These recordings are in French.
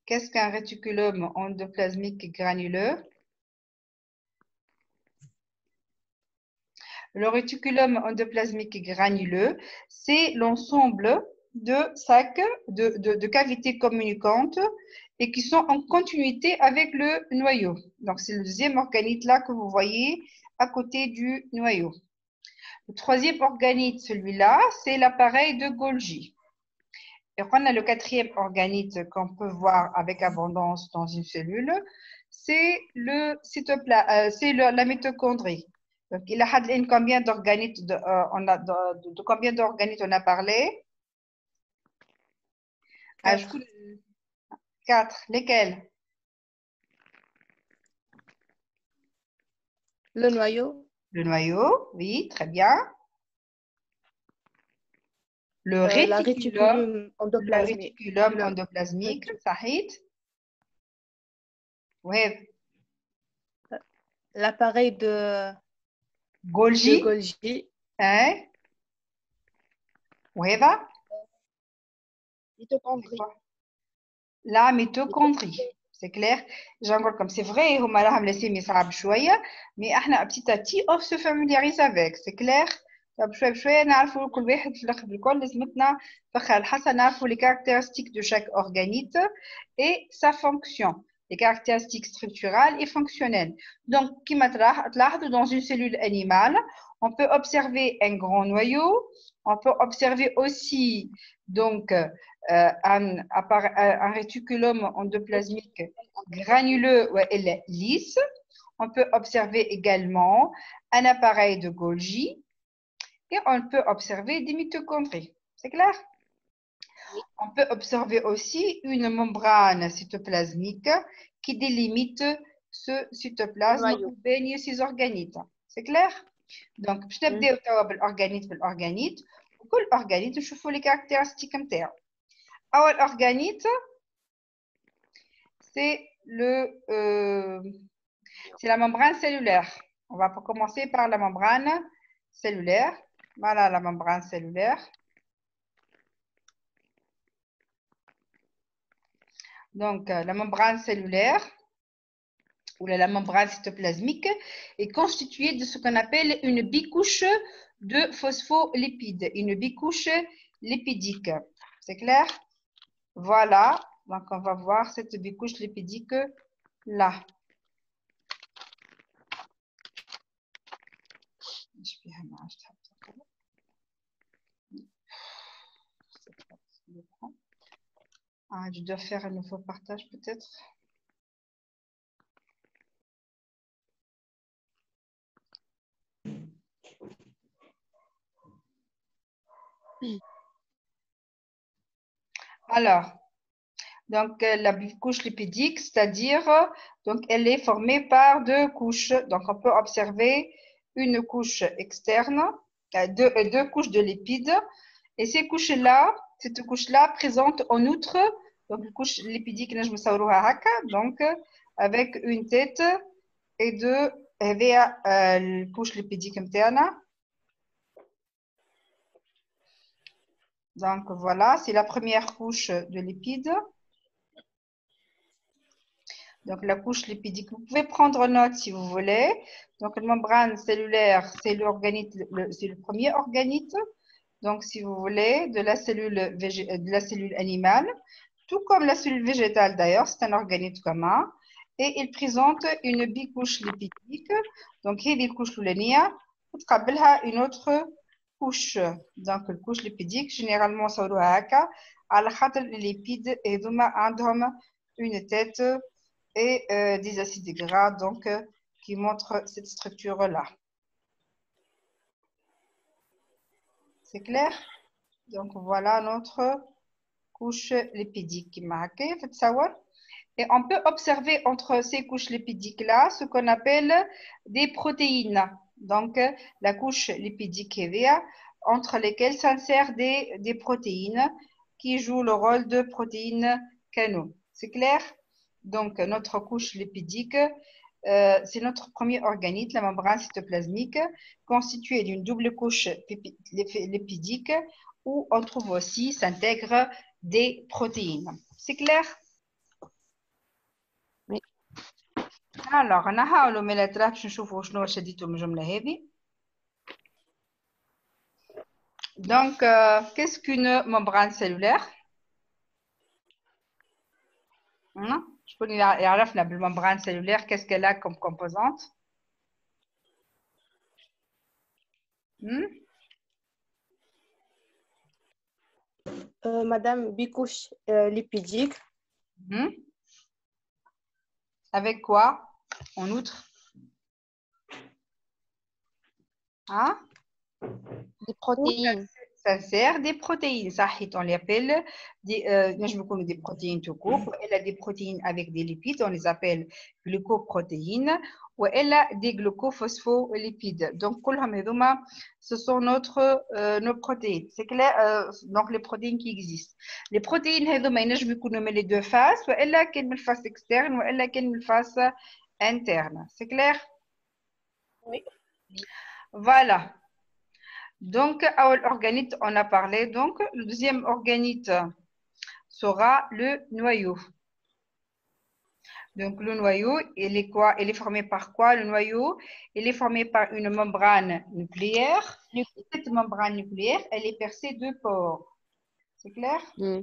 Qu'est-ce qu'un réticulum endoplasmique granuleux? Le réticulum endoplasmique granuleux, c'est l'ensemble de sacs, de cavités communicantes et qui sont en continuité avec le noyau. Donc, c'est le deuxième organite là que vous voyez à côté du noyau. Le troisième organite, celui-là, c'est l'appareil de Golgi. Et on a le quatrième organite qu'on peut voir avec abondance dans une cellule, c'est la mitochondrie. Donc, il a combien d'organites de combien d'organites on a parlé? Quatre. 4. Lesquels? Le noyau. Le noyau, oui, très bien. Le La réticulum endoplasmique, Sahid. Oui. L'appareil de Golgi. Golgi. Hein? Oui, va. Mitochondrie. La mitochondrie. C'est clair. Genre comme c'est vrai, هم راهم laissé صعب شوية, mais احنا petit à petit on se familiarise avec. C'est clair. طب شوي بشوية نعرفوا كل واحد في الآخر الكل لازمتنا فخر الحسن نعرفوا les caractéristiques de chaque organite et sa fonction. Les caractéristiques structurales et fonctionnelles. Donc, dans une cellule animale, on peut observer un grand noyau, on peut observer aussi donc un réticulum endoplasmique granuleux et lisse. On peut observer également un appareil de Golgi et on peut observer des mitochondries. C'est clair? On peut observer aussi une membrane cytoplasmique qui délimite ce cytoplasme pour baigner ces organites. C'est clair? Donc, je vais نبداو بالorganite. وكل organite نشوفوا les caractéristiques نتاعو. Alors, l'organite, c'est la membrane cellulaire. On va commencer par la membrane cellulaire. Voilà la membrane cellulaire. Donc, la membrane cellulaire ou la membrane cytoplasmique est constituée de ce qu'on appelle une bicouche de phospholipides, une bicouche lipidique. C'est clair? Voilà. Donc, on va voir cette bicouche lipidique là. Je dois faire un nouveau partage peut-être. Alors, donc la couche lipidique, c'est-à-dire, donc elle est formée par deux couches. Donc, on peut observer une couche externe, deux couches de lipides. Et ces couches-là, cette couche-là présente en outre, donc une couche lipidique, donc avec une tête et deux, couche lipidique interne. Donc voilà, c'est la première couche de lipides. Donc la couche lipidique, vous pouvez prendre note si vous voulez. Donc la membrane cellulaire, c'est c'est le premier organite. Donc si vous voulez, de la cellule animale, tout comme la cellule végétale d'ailleurs, c'est un organite commun. Et il présente une bicouche lipidique. Donc il y a une couche l'oulénia, une autre couche. Donc la couche lipidique, généralement ça les lipides et une tête et des acides gras donc qui montrent cette structure là. C'est clair? Donc voilà notre couche lipidique qui marque. Et on peut observer entre ces couches lipidiques là ce qu'on appelle des protéines. Donc la couche lipidique est entre lesquelles s'insèrent des protéines qui jouent le rôle de protéines canaux. C'est clair? Donc notre couche lipidique, c'est notre premier organite, la membrane cytoplasmique, constituée d'une double couche lipidique où on trouve aussi, s'intègrent des protéines. C'est clair? Alors, نحاولوا من الأطراف باش نشوفوا شنو شديتوا من الجملة هذه. Donc, qu'est-ce qu'une membrane cellulaire? شكون يعرفنا بالممbrane cellulaire qu'est-ce qu'elle a comme composante? Madame, bicouche lipidique. Avec quoi en outre? Hein? Des protéines. Ça sert des protéines. Ça, on les appelle des, des protéines tout court. Elle a des protéines avec des lipides. On les appelle glucoprotéines. Ou elle a des glucophospholipides. Donc, ce sont nos protéines. C'est clair? Donc, les protéines qui existent. Les protéines, les deux faces. Ou elle a une face externe ou elle a une face interne. C'est clair? Oui. Voilà. Donc, organite, on a parlé. Donc, le deuxième organite sera le noyau. Donc, le noyau, il est quoi? Il est formé par quoi, le noyau? Il est formé par une membrane nucléaire. Cette membrane nucléaire, elle est percée de pores. C'est clair? Mm.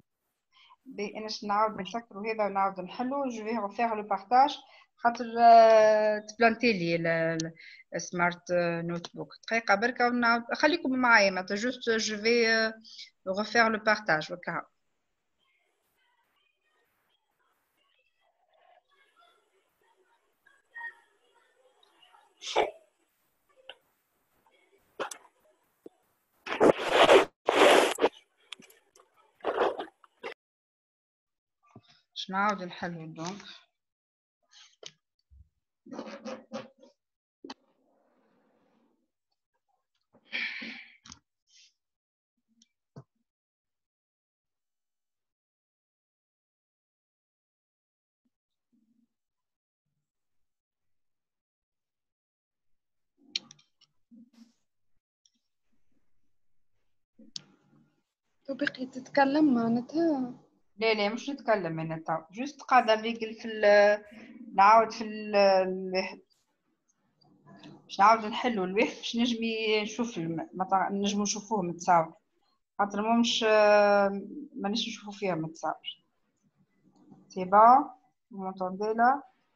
Je vais refaire le partage. تبلانتي لي السمارت نوت بوك دقيقه بركه ونعاود خليكم معايا معناتها جوست جو في refaire le partage وكا باش نعاود نحلو دونك تبقي تتكلم معناتها. لا مش نتكلم انا تو جوست قاعده نريقل في نعاود في باش نعاود نحلو الواحد باش نجمي نشوف نجمو نشوفوه متصاور خاطر مانيش نشوفو فيها متصاور. سي بون m'entendez là?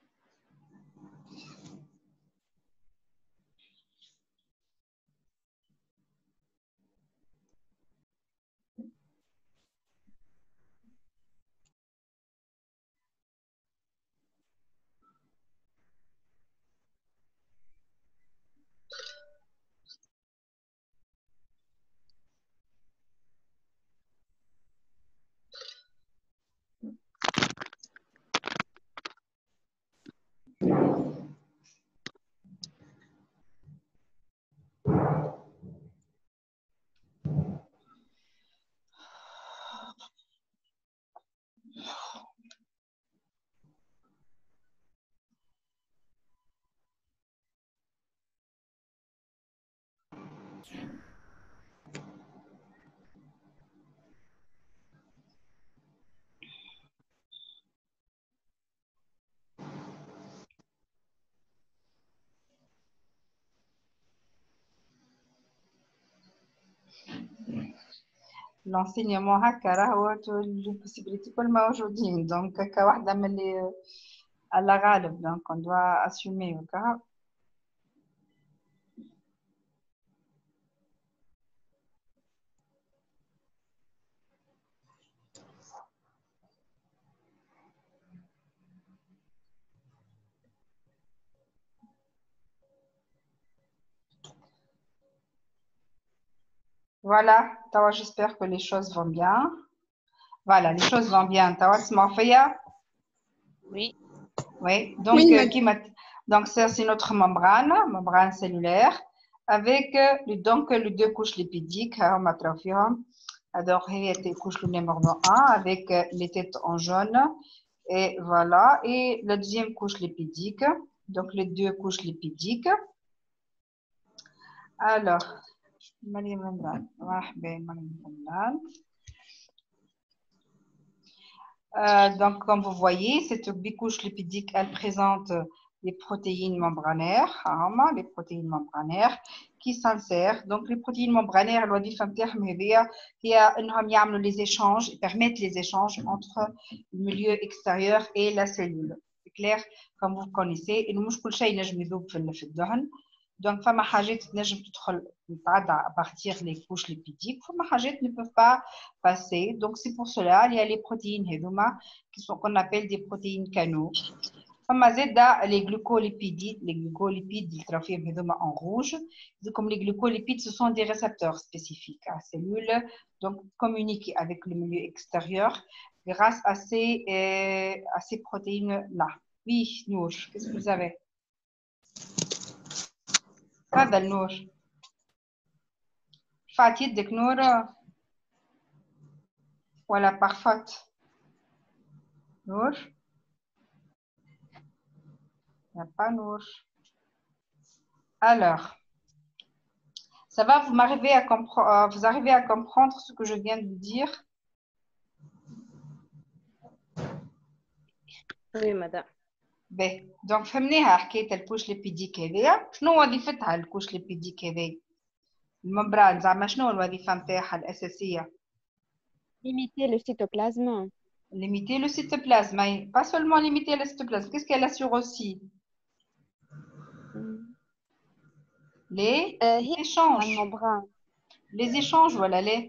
l'enseignement هكا راهو البوسيبيليتي كل موجودين دونك كواحدة من اللي على غالب دونك on doit assumer هكا. Voilà, Tawa, j'espère que les choses vont bien. Voilà, les choses vont bien. Tawa, تسمعوا فيا؟ Oui. Oui, donc, donc ça c'est notre membrane cellulaire, avec donc les deux couches lipidiques, alors il y a les couches numéro 1 avec les têtes en jaune, et voilà, et la deuxième couche lipidique, donc les deux couches lipidiques. Alors, donc, comme vous voyez, cette bicouche lipidique, elle présente les protéines membranaires, les protéines membranaires qui s'insèrent. Donc, les protéines membranaires, الوظيفة نتاعهم هذيا هي إنهم يعملوا les échanges, ils permettent les échanges entre le milieu extérieur et la cellule. C'est clair, comme vous connaissez, إنه مش كل شيء نجم يذوب في الدهن. Donc, فما حاجات تنجم تدخل تتعدى à partir les couches lipidiques, فما حاجات ne peuvent pas passer. Donc, c'est pour cela il y a les protéines هذوما qu'on appelle des protéines canaux. فما زاد les glucolipides, les glucolipides اللي تراو فيهم هذوما en rouge. Comme les glucolipides, ce sont des récepteurs spécifiques à cellules, donc communiquent avec le milieu extérieur grâce à ces protéines-là. Oui, Nour, qu'est-ce que vous avez? تفضل نور. رفعت يدك نور ولا parfaite? Nour? Il n'y a pas Nour. Alors, ça va, vous arrivez à comprendre ce que je viens de dire? Oui, madame. باهي دونك فهمناها حكايه الكوش ليبيديك هذيا. شنو وظيفتها الكوش ليبيديك هذيا؟ الممبران زعما شنو الوظيفه نتاعها الاساسيه؟ Limiter le cytoplasme. Limiter le cytoplasme, pas seulement limiter le cytoplasme. Qu'est-ce qu'elle assure aussi? Les échanges. Les échanges, voilà les.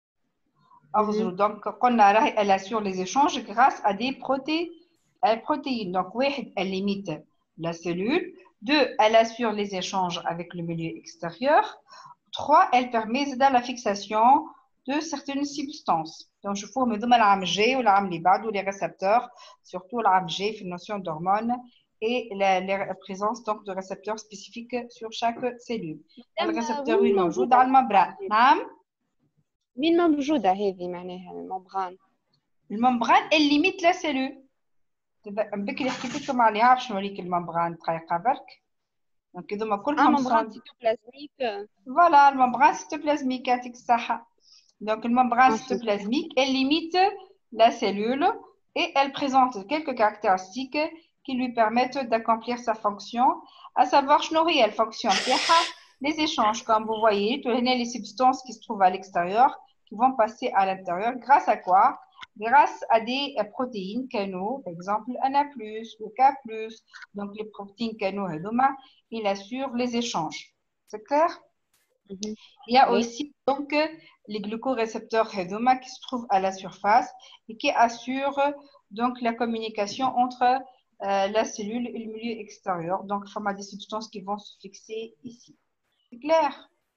Donc, elle assure les échanges grâce à des protéines. Donc, elle limite la cellule. 2, elle assure les échanges avec le milieu extérieur. 3, elle permet la fixation de certaines substances. Donc, je vous remets l'AMG ou l'AMLIBAD ou les récepteurs, surtout l'AMG, une notion d'hormones et la présence donc de récepteurs spécifiques sur chaque cellule. Le récepteur est موجود على الممبران. نعم. مين موجودة هذه معناها الممبران؟ الممبران elle limite la cellule. بكري حكيت لكم عليها باش نوريك الممبران دقيقة برك. Donc هذوما كلهم ممبران cytoplasmique. Voilà, le membrane cytoplasmique يعطيك الصحة. Donc le membrane cytoplasmique elle limite la cellule et elle présente quelques caractéristiques qui lui permettent d'accomplir sa fonction, à savoir شنو هي الفونكسيون تاعها. Les échanges, comme vous voyez, les substances qui se trouvent à l'extérieur, qui vont passer à l'intérieur, grâce à quoi? Grâce à des protéines canaux, par exemple Na+, ou K+. Donc les protéines canaux, il assure les échanges. C'est clair? Il y a aussi donc les glucorécepteurs qui se trouvent à la surface et qui assurent donc la communication entre la cellule et le milieu extérieur. Donc, il y a des substances qui vont se fixer ici. C'est clair?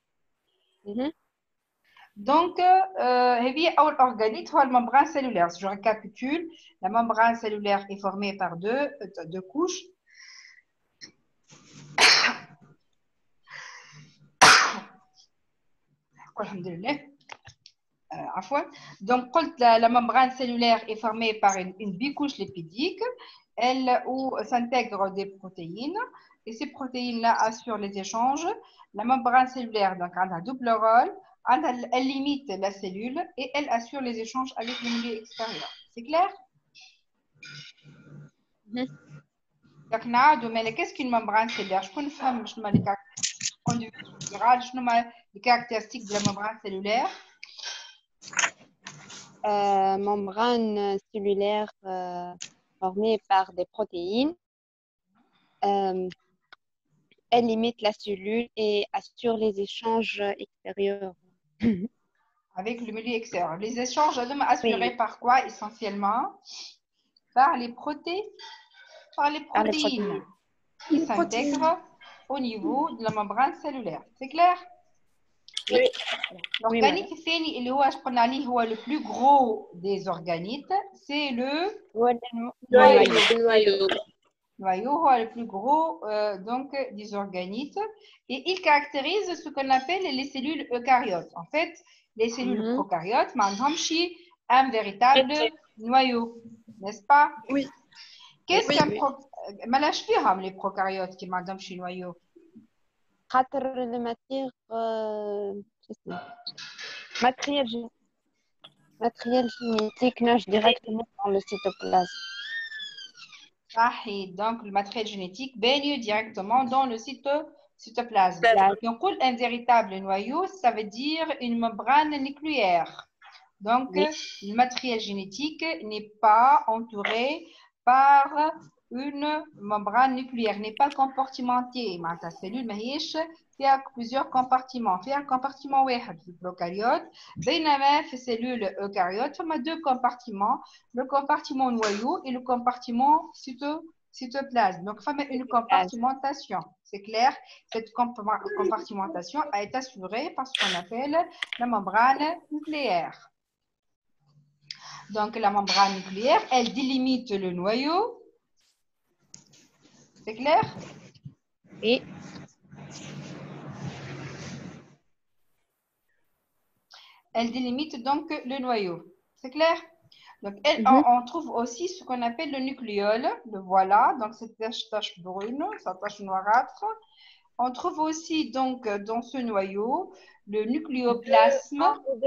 Donc, l'organite, c'est la membrane cellulaire. Je récapitule. La membrane cellulaire est formée par deux couches. Donc, la membrane cellulaire est formée par une bicouche lipidique où s'intègrent des protéines et ces protéines-là assurent les échanges. La membrane cellulaire donc, a un double rôle. Elle limite la cellule et elle assure les échanges avec le milieu extérieur. C'est clair? Donc, qu'est-ce qu'une membrane cellulaire? Je peux nous faire les caractéristiques de la membrane cellulaire. Membrane cellulaire formée par des protéines. Elle limite la cellule et assure les échanges extérieurs. Avec le milieu extérieur. Les échanges assurés par quoi essentiellement? Par les protéines. Qui s'intègrent au niveau de la membrane cellulaire. C'est clair? Oui. L'organite الثاني اللي هو قلنا عليه هو le plus gros des organites, c'est le noyau. Le noyau est le plus gros donc des organites et il caractérise ce qu'on appelle les cellules eucaryotes. En fait, les cellules prokaryotes n'ont un véritable noyau, n'est-ce pas? Oui. Qu'est-ce qu'un مالاش فيهم les prokaryotes qui n'ont pas noyau? خاطر الماتير matériel génétique nage directement dans le cytoplasme. Donc, le matériel génétique baigne directement dans le cytoplasme. Donc, un véritable noyau, ça veut dire une membrane nucléaire. Donc, le matériel génétique n'est pas entouré par une membrane nucléaire, n'est pas compartimenté. La cellule il y a plusieurs compartiments. Il y a un compartiment واحد في البروكاريوت. بينما في السلول eucaryote, il y a deux compartiments, le compartiment noyau et le compartiment cytoplasme. Donc, il y a une compartimentation. C'est clair? Cette compartimentation a été assurée par ce qu'on appelle la membrane nucléaire. Donc, la membrane nucléaire, elle délimite le noyau. C'est clair? Oui. Elle délimite donc le noyau. C'est clair? Donc, on trouve aussi ce qu'on appelle le nucléole. Le voilà. Donc, cette tache brune, cette tache noirâtre. On trouve aussi donc dans ce noyau le nucléoplasme.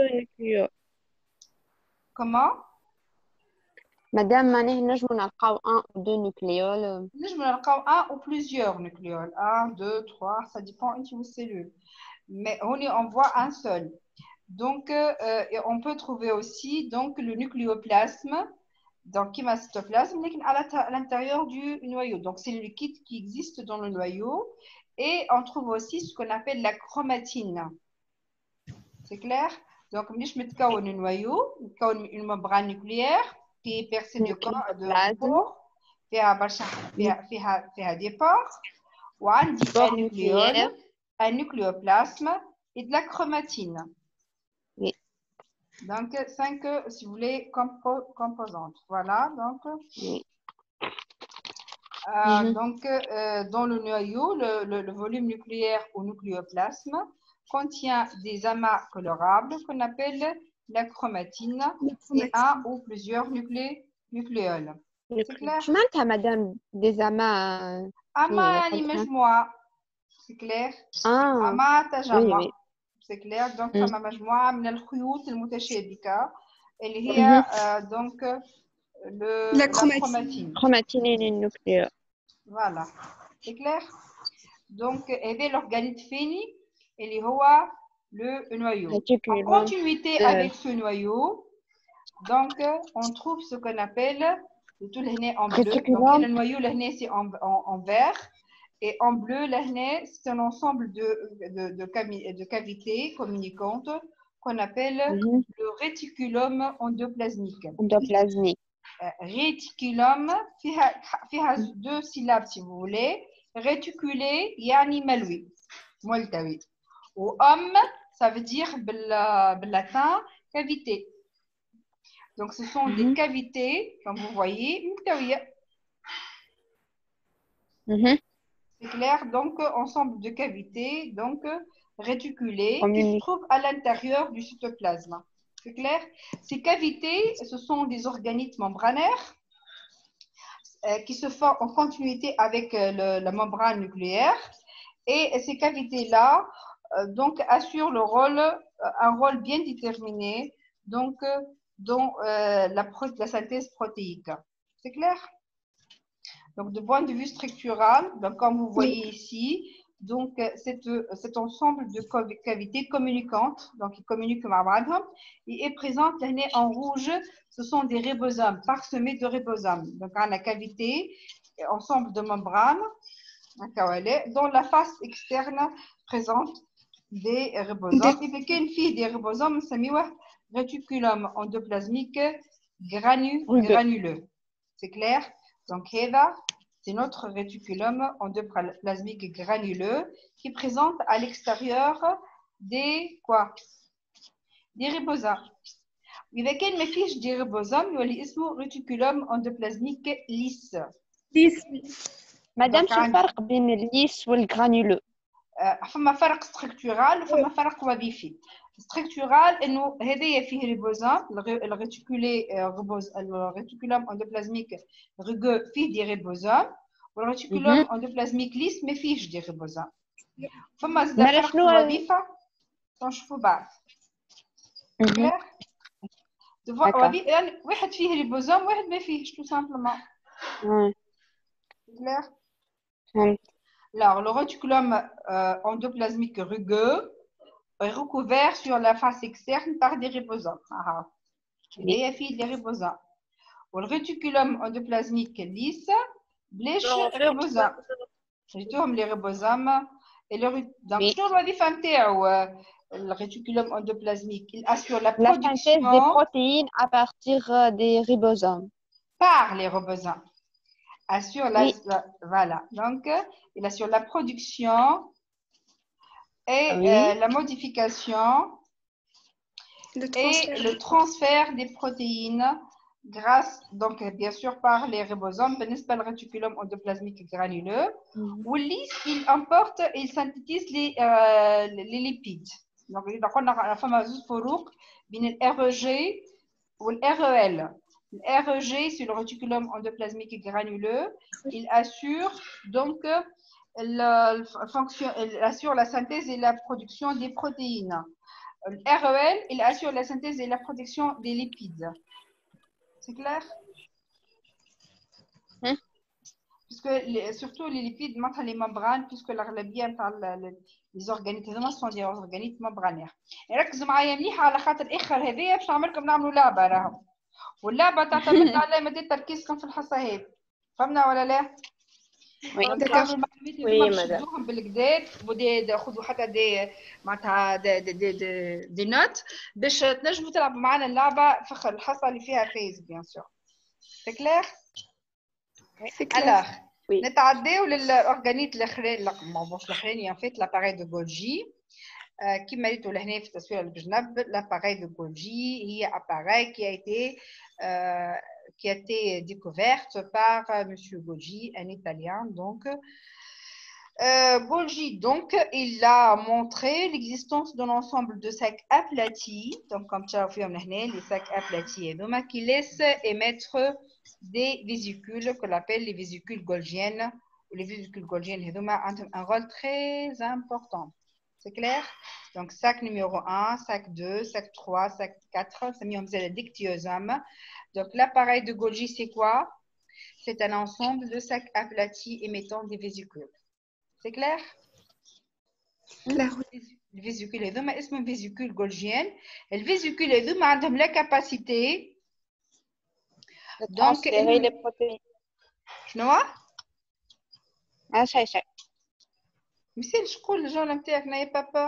Comment? Madame, nous avons un ou deux nucléoles. Nous avons un ou plusieurs nucléoles. 1, 2, 3, ça dépend de vos cellules. Mais on voit un seul. Donc, on peut trouver aussi donc, le nucléoplasme, donc qui est le cytoplasme, à l'intérieur du noyau. Donc, c'est le liquide qui existe dans le noyau. Et on trouve aussi ce qu'on appelle la chromatine. C'est clair? Donc, je mets le noyau, une membrane nucléaire qui est percée de pores, فيها des pores, وعندي un nucléoplasme et de la chromatine. Oui. Donc, 5, si vous voulez, composantes. Voilà, donc. Oui. Donc, dans le noyau, le volume nucléaire au nucléoplasme contient des amas colorables qu'on appelle la chromatine et un ou plusieurs nucléoles. C'est clair? معناتها madame des amas أما يعني مجموعة. C'est clair? أما تجمع. C'est clair? Donc, فما مجموعة من الخيوط المتشابكة اللي هي donc la chromatine. Chromatine et le nucléaire. Voilà. C'est clair? Donc, هذا l'organite فيني اللي هو le noyau. En continuité avec ce noyau, donc, on trouve ce qu'on appelle tout le en bleu. Donc, le noyau, c'est en vert. Et en bleu, c'est un ensemble de cavités communicantes qu'on appelle le réticulum endoplasmique. Réticulum, il y a deux syllabes si vous voulez. Réticulé, yani maloui, moltawi. Ou homme, ça veut dire, bel latin, cavité. Donc, ce sont des cavités, comme vous voyez, c'est clair, donc ensemble de cavités, donc réticulées, qui se trouvent à l'intérieur du cytoplasme. C'est clair? Ces cavités, ce sont des organites membranaires qui se forment en continuité avec la membrane nucléaire. Et ces cavités-là, donc, assurent un rôle bien déterminé, donc, dans la synthèse protéique. C'est clair? Donc, de point de vue structural, donc, comme vous voyez ici, donc, cet ensemble de cavités communicantes, donc, qui communiquent avec il est présent en rouge, ce sont des ribosomes, parsemés de ribosomes. Donc, on a la cavité, ensemble de membranes, dont la face externe présente des ribosomes. Et puis, une fille des ribosomes, c'est réticulum endoplasmique granuleux. C'est clair? Donc, c'est notre réticulum endoplasmique granuleux qui présente à l'extérieur des quoi? Des ribosomes. إذا كان ما فيش des ribosomes يولي اسمه réticulum endoplasmique lisse. Madame, شو الفرق بين الليس والجرانولو؟ فما فرق ستركتورال وفما فرق وظيفي. ستركتورال انه هذايا فيه ريبوزوم الريتيكولوم اندوبلازميك ريغو فيه دي ريبوزوم والريتيكولوم اندوبلازميك ليس ما فيهش دي ريبوزوم. فما زاد فرق في الوظيفه نشوفوا بعد. كلير؟ واحد فيه ريبوزوم واحد ما فيهش تو سامبلومون. Clair? فهمت. Alors, le réticulum endoplasmique rugueux est recouvert sur la face externe par des ribosomes. Il y a des ribosomes. Le réticulum endoplasmique lisse blèche les ribosomes. جبتوهم les ribosomes. Et donc, شنو الوظيفة نتاعو le réticulum endoplasmique? Il assure la La synthèse des production protéines à partir des ribosomes. par les ribosomes. Assure Oui. voilà. Donc, il assure la production et Oui. la modification et le transfert des protéines grâce, donc bien sûr par les ribosomes, بالنسبة للréticulum endoplasmique granuleux, où il emporte et il synthétise les lipides. Donc, on a زوج فروق بين ال REG ou le REL. Le REG, c'est le réticulum endoplasmique granuleux. Il assure donc il assure la synthèse et la production des protéines. Le REL, il assure la synthèse et la production des lipides. C'est clair? Puisque surtout les lipides, les membranes, puisque les organismes sont des organismes membranaires. Et ركزوا معايا مليح على خاطر الاخر هذايا باش نعمل لكم نعملوا لعبه راهو. واللعبه تعتمد على مدى تركيزكم في الحصه هذه. فهمنا ولا لا؟ Oui. نحاولوا المعلومات اللي نشدوهم بالكدا خذوا حتى دي معناتها دي نوت باش تنجموا تلعبوا معنا اللعبه في الحصه اللي فيها فايز بيان سور. سي كلير؟ Alors, نتعداو للأورجانيت الأخراني مش الأخراني en fait l'appareil de Golgi كما ريتوا لهنا في التصوير اللي بجنب l'appareil de Golgi هي appareil qui a été découverte par monsieur Golgi, un Italien donc. Golgi, donc, il a montré l'existence d'un ensemble de sacs aplatis, donc comme tu as vu, les sacs aplatis, qui laissent émettre des vésicules qu'on appelle les vésicules golgiennes. Les vésicules golgiennes ont un rôle très important. C'est clair? Donc, sac numéro 1, sac 2, sac 3, sac 4, c'est mis en le dictyosome. Donc, l'appareil de Golgi, c'est quoi? C'est un ensemble de sacs aplatis émettant des vésicules. C'est clair? Le vésicule هذوما اسمهم vésicule golgienne. Le vésicule هذوما عندهم la capacité de transférer les protéines. شنو؟ شيء. مثال شقول الجملة نتاعك n'ayez pas peur.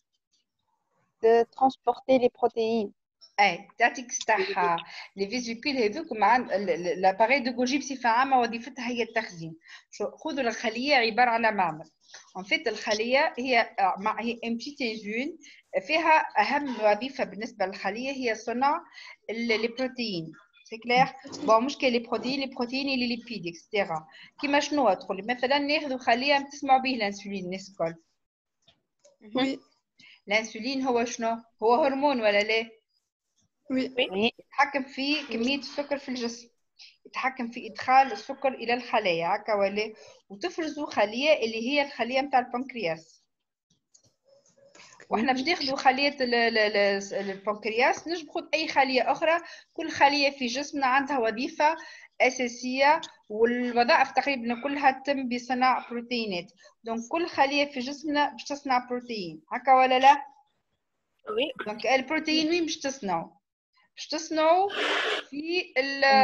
De transporter les protéines. تعطيك الصحة. les vésicules هذوك l'appareil de Golgi بصفة عامة وظيفتها هي التخزين. خذوا الخلية عبارة عن معمل. En fait الخلية هي une petite usine فيها أهم وظيفة بالنسبة للخلية هي صنع البروتين. C'est clair? Bon مش كي les protéines et les lipides etc. كيما شنو تقول مثلا ناخذوا خلية تسمعوا به الانسولين الناس الكل. Oui. الانسولين هو شنو؟ هو هرمون ولا لا؟ Oui. يتحكم في كمية السكر في الجسم. يتحكم في إدخال السكر إلى الخلايا هكا ولا وتفرزوا خلية اللي هي الخلية متاع البنكرياس. واحنا باش ناخذوا خلية البنكرياس نجم ناخذ أي خلية أخرى. كل خلية في جسمنا عندها وظيفة أساسية والوظائف تقريبا كلها تتم بصناعة بروتينات. دونك كل خلية في جسمنا باش تصنع بروتين هكا ولا لا؟ Oui. دونك البروتين وين باش تصنعوا؟ باش تصنعوا في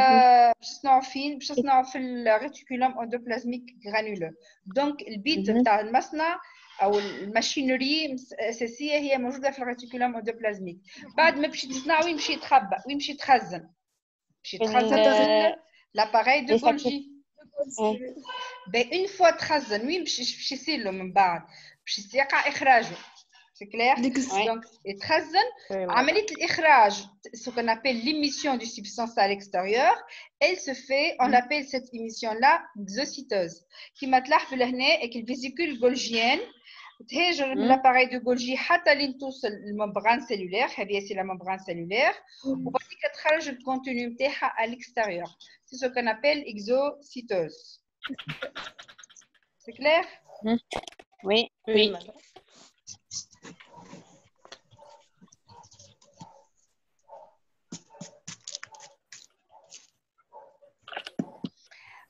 باش تصنعوا في الريتيكولوم اندوبلازميك غرانولو. دونك البيت نتاع المصنع او الماشينري الاساسيه هي موجوده في الريتيكولوم اندوبلازميك. بعد ما باش تصنع وين باش يتخبى وين باش يتخزن؟ باش يتخزن في لاباري دو Golgi. اون فوا تخزن وين باش يصير له من بعد؟ باش يقع اخراجه. C'est clair? Donc, يتخزن. عملية الإخراج, ce qu'on appelle l'émission du substance à l'extérieur, elle se fait, on appelle cette émission-là exocytose. كما تلاحظوا لهنا avec le vésicule golgienne تهاجر من l'appareil de Golgi حتى لين توصل الممبران سيلولير. هذه c'est la membrane cellulaire. وبعد كده تخرج الكونتينيو نتاعها à l'extérieur. C'est ce qu'on appelle exocytose. C'est clair? Oui. Oui.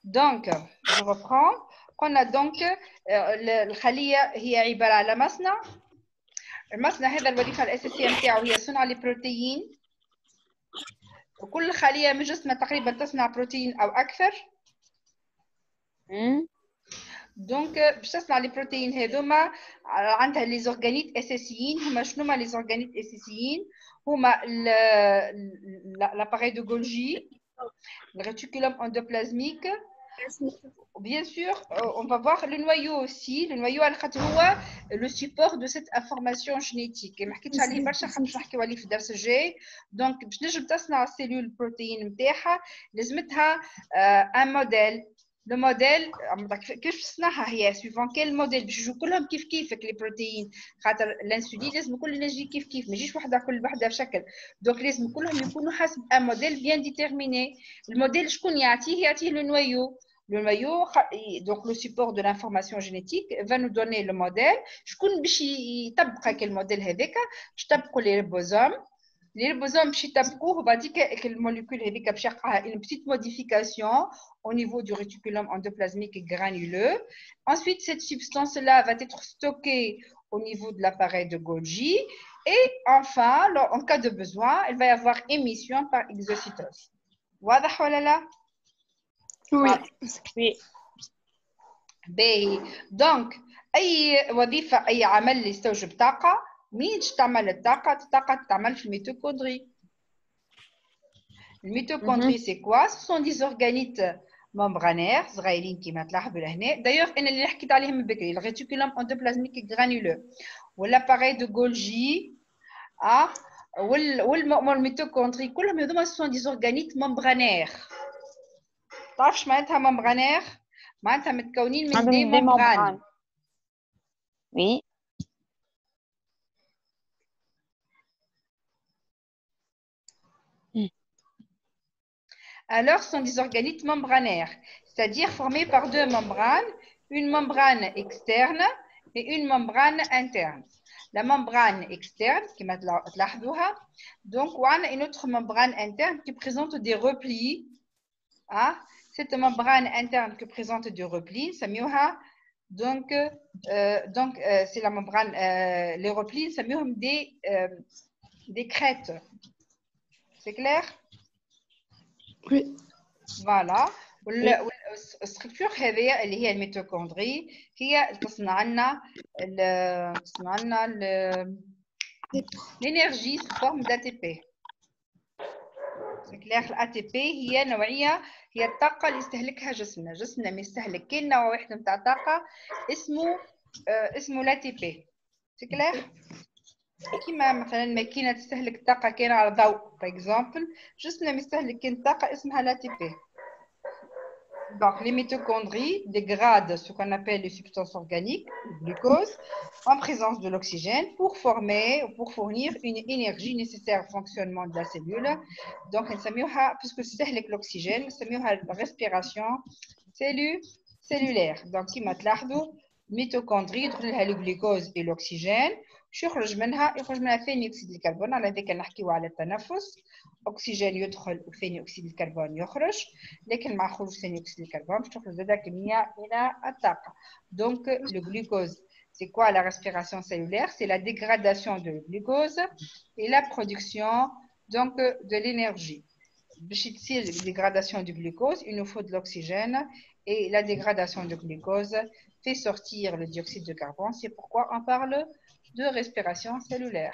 Donc, je reprends. On a donc الخلية هي عبارة على مصنع. المصنع هذا الوظيفة الأساسية متاعه هي صنع البروتين. وكل خلية من جسمها تقريبا تصنع بروتين أو أكثر. دونك باش تصنع لي بروتين هذوما عندها لي زورغانيت اساسيين. هما شنو لي زورغانيت اساسيين؟ هما l'appareil de Golgi, le réticulum endoplasmique. Bien sûr, on va voir le noyau aussi. Le noyau هو le support de cette information génétique. ما حكيتش عليه برشا، باش نحكيو عليه في الدرس الجاي. دونك باش نجم تصنع السيلول البروتين نتاعها لازمتها ان موديل. لو موديل كيفاش تصنعها هي سويفون كيل موديل باش يجوا كلهم كيف كيفك لي بروتين، خاطر الانسولين لازم الكل يجي كيف كيف، ما يجيش وحده كل وحده بشكل. دونك لازم كلهم يكونوا حسب ان موديل بيان ديتيرميني. الموديل شكون يعطيه؟ يعطيه لو نويو. Le noyau, donc le support de l'information génétique, va nous donner le modèle. شكون باش يطبق الموديل هذاك؟ باش يطبقوا لي ريبوزوم. Les ribosomes باش يطبقوه وبعد كيك الموليكول هذيك باش يقعها une petite modification au niveau du réticulum endoplasmique granuleux. Ensuite, cette substance-là va être stockée au niveau de l'appareil de Golgi. Et enfin, en cas de besoin, elle va y avoir émission par exocytose. واضح ولا لا؟ Oui. Oui. باهي. دونك أي وظيفة، أي عمل يستوجب طاقة. مين تعمل الطاقة تعمل في الميتوكوندري. الميتوكوندري سي كوا؟ سون دي زورغانيت ممبرانير صغيرين كيما تلاحظوا لهنا. دايوغ انا اللي حكيت عليهم من بكري الريتيكولوم اندوبلازميك غرانولو والاباري دو جولجي والميتوكوندري كلهم هذوما سون دي زورغانيت ممبرانير. تعرف اش معناتها ممبرانير؟ معناتها متكونين من دي ممبران. Oui. Alors, ce sont des organites membranaires, c'est-à-dire formés par deux membranes, une membrane externe et une membrane interne. La membrane externe, qui m'a donc on a une autre membrane interne qui présente des replis. Cette membrane interne qui présente des replis, ça donc c'est la membrane, les replis, ça des crêtes. C'est clair? Oui. Voilà. الستركتور هذه اللي هي الميتوكوندري هي تصنع لنا الانرجي سو فورم دي بي. كلير. الأ تي بي هي نوعيه، هي الطاقه اللي يستهلكها جسمنا. جسمنا ما يستهلك كاين نوع واحد نتاع طاقه اسمه لا تي بي. سي كلير. كيما مثلا ماكينه تستهلك طاقه كاينه على ضوء باغ اكزومبل، جسمنا يستهلك كاين طاقه اسمها لا تي بي. Donc, les mitochondries dégradent ce qu'on appelle les substances organiques, le glucose, en présence de l'oxygène pour fournir une énergie nécessaire au fonctionnement de la cellule. Donc, puisque c'est l'oxygène, c'est la respiration cellulaire. Donc, qui m'a mitochondries, le glucose et l'oxygène. يخرج منها ثاني اكسيد الكربون. على ذلك نحكيو على التنفس. اكسجين يدخل وثاني اكسيد الكربون يخرج، لكن مع خروج ثاني اكسيد الكربون باش تخرج زاده كميه من الطاقه. دونك لو glucose c'est quoi la respiration cellulaire? C'est la dégradation de glucose et la production donc de l'énergie. باش تصير la dégradation du glucose, il nous faut de l'oxygène et la dégradation du glucose fait sortir le dioxyde de carbone. C'est pourquoi on parle de respiration cellulaire.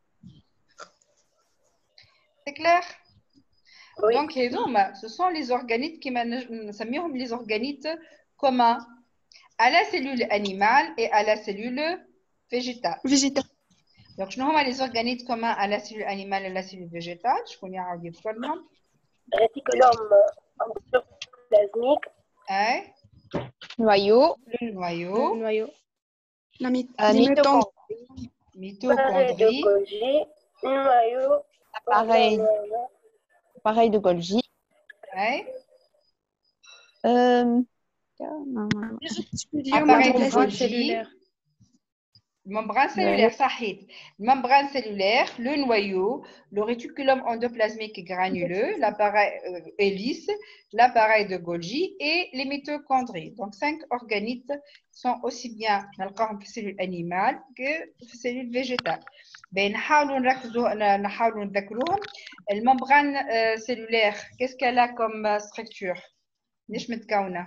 C'est clair? Oui. Donc, ce sont les organites qui nous les organites communs à la cellule animale et à la cellule végétale. Donc, nous avons les organites communs à la cellule animale et à la cellule végétale. Je connais un diplôme. Réticulum endoplasmique. Noyau. Le noyau. La mitochondrie. Noyau. Appareil de Golgi. Appareil de Golgi. Membrane cellulaire, صحيح. Membrane cellulaire, le noyau, le réticulum endoplasmique granuleux, l'appareil hélice, l'appareil de Golgi et les mitochondries. Donc, 5 organites sont aussi bien dans les cellules animales que les cellules végétales. نحاولوا نذكروهم. الممbrane cellulaire, qu'est-ce qu'elle a comme structure? ليش متكونة؟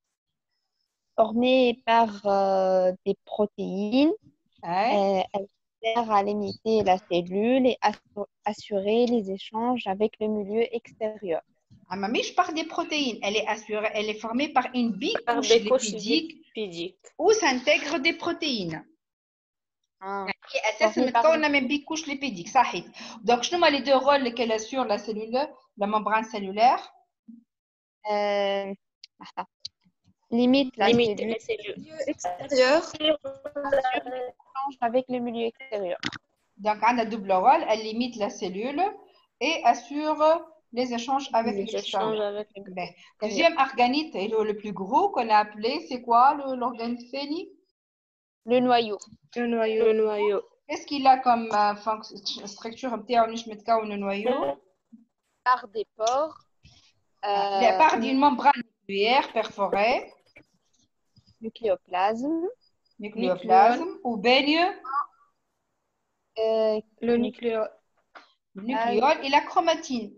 Formée par des protéines, Ouais. elle sert à limiter la cellule et assurer les échanges avec le milieu extérieur. Ah, mais je parle des protéines. Elle est formée par une Par bicouche des couches lipidique lipidiques. où s'intègrent des protéines. هي اساسا Formée par متكونه من بيكوش ليبيديك صحيح. Donc شنو هما les deux rôles qu'elle assure la cellule, la membrane cellulaire? euh, limite la Limiter cellule, les cellules. Extérieur. assure les échanges avec le milieu extérieur. Donc on a double rôle, elle limite la cellule et assure les échanges avec Les échanges l'extérieur. avec les Ben, deuxième organite et le plus gros qu'on a appelé, c'est quoi l'organite Féni? Le noyau. le noyau. Le noyau. Qu'est-ce qu'il a comme structure نتاعو نجم متكون النويو؟ Par des pores. Il est à part d'une membrane nucléaire perforée, Nucléoplasme. nucléoplasme, ou baigne Le nucléo. le nucléole et la chromatine.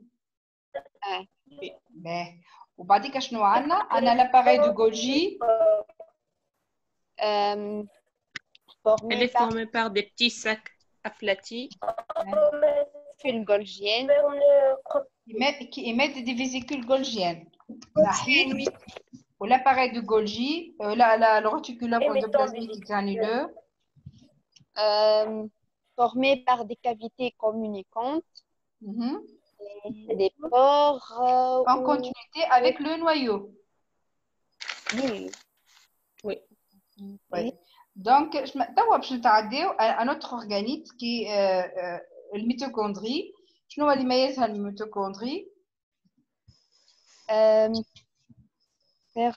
Ben, وبعد كده شنو عندنا؟ عندنا l'appareil de Golgi. Elle est formée par des petits sacs aplatis. Une golgienne. qui émettent des vésicules golgiennes. Ou l'appareil de Golgi, le réticulum endoplasmique granuleux. Formée par des cavités communicantes. Des pores. En continuité avec le noyau. Oui. Oui. Donc, توا باش نتعداو un autre organite qui الميتوكوندري. شنو هو اللي يميزها الميتوكوندري؟ Faire,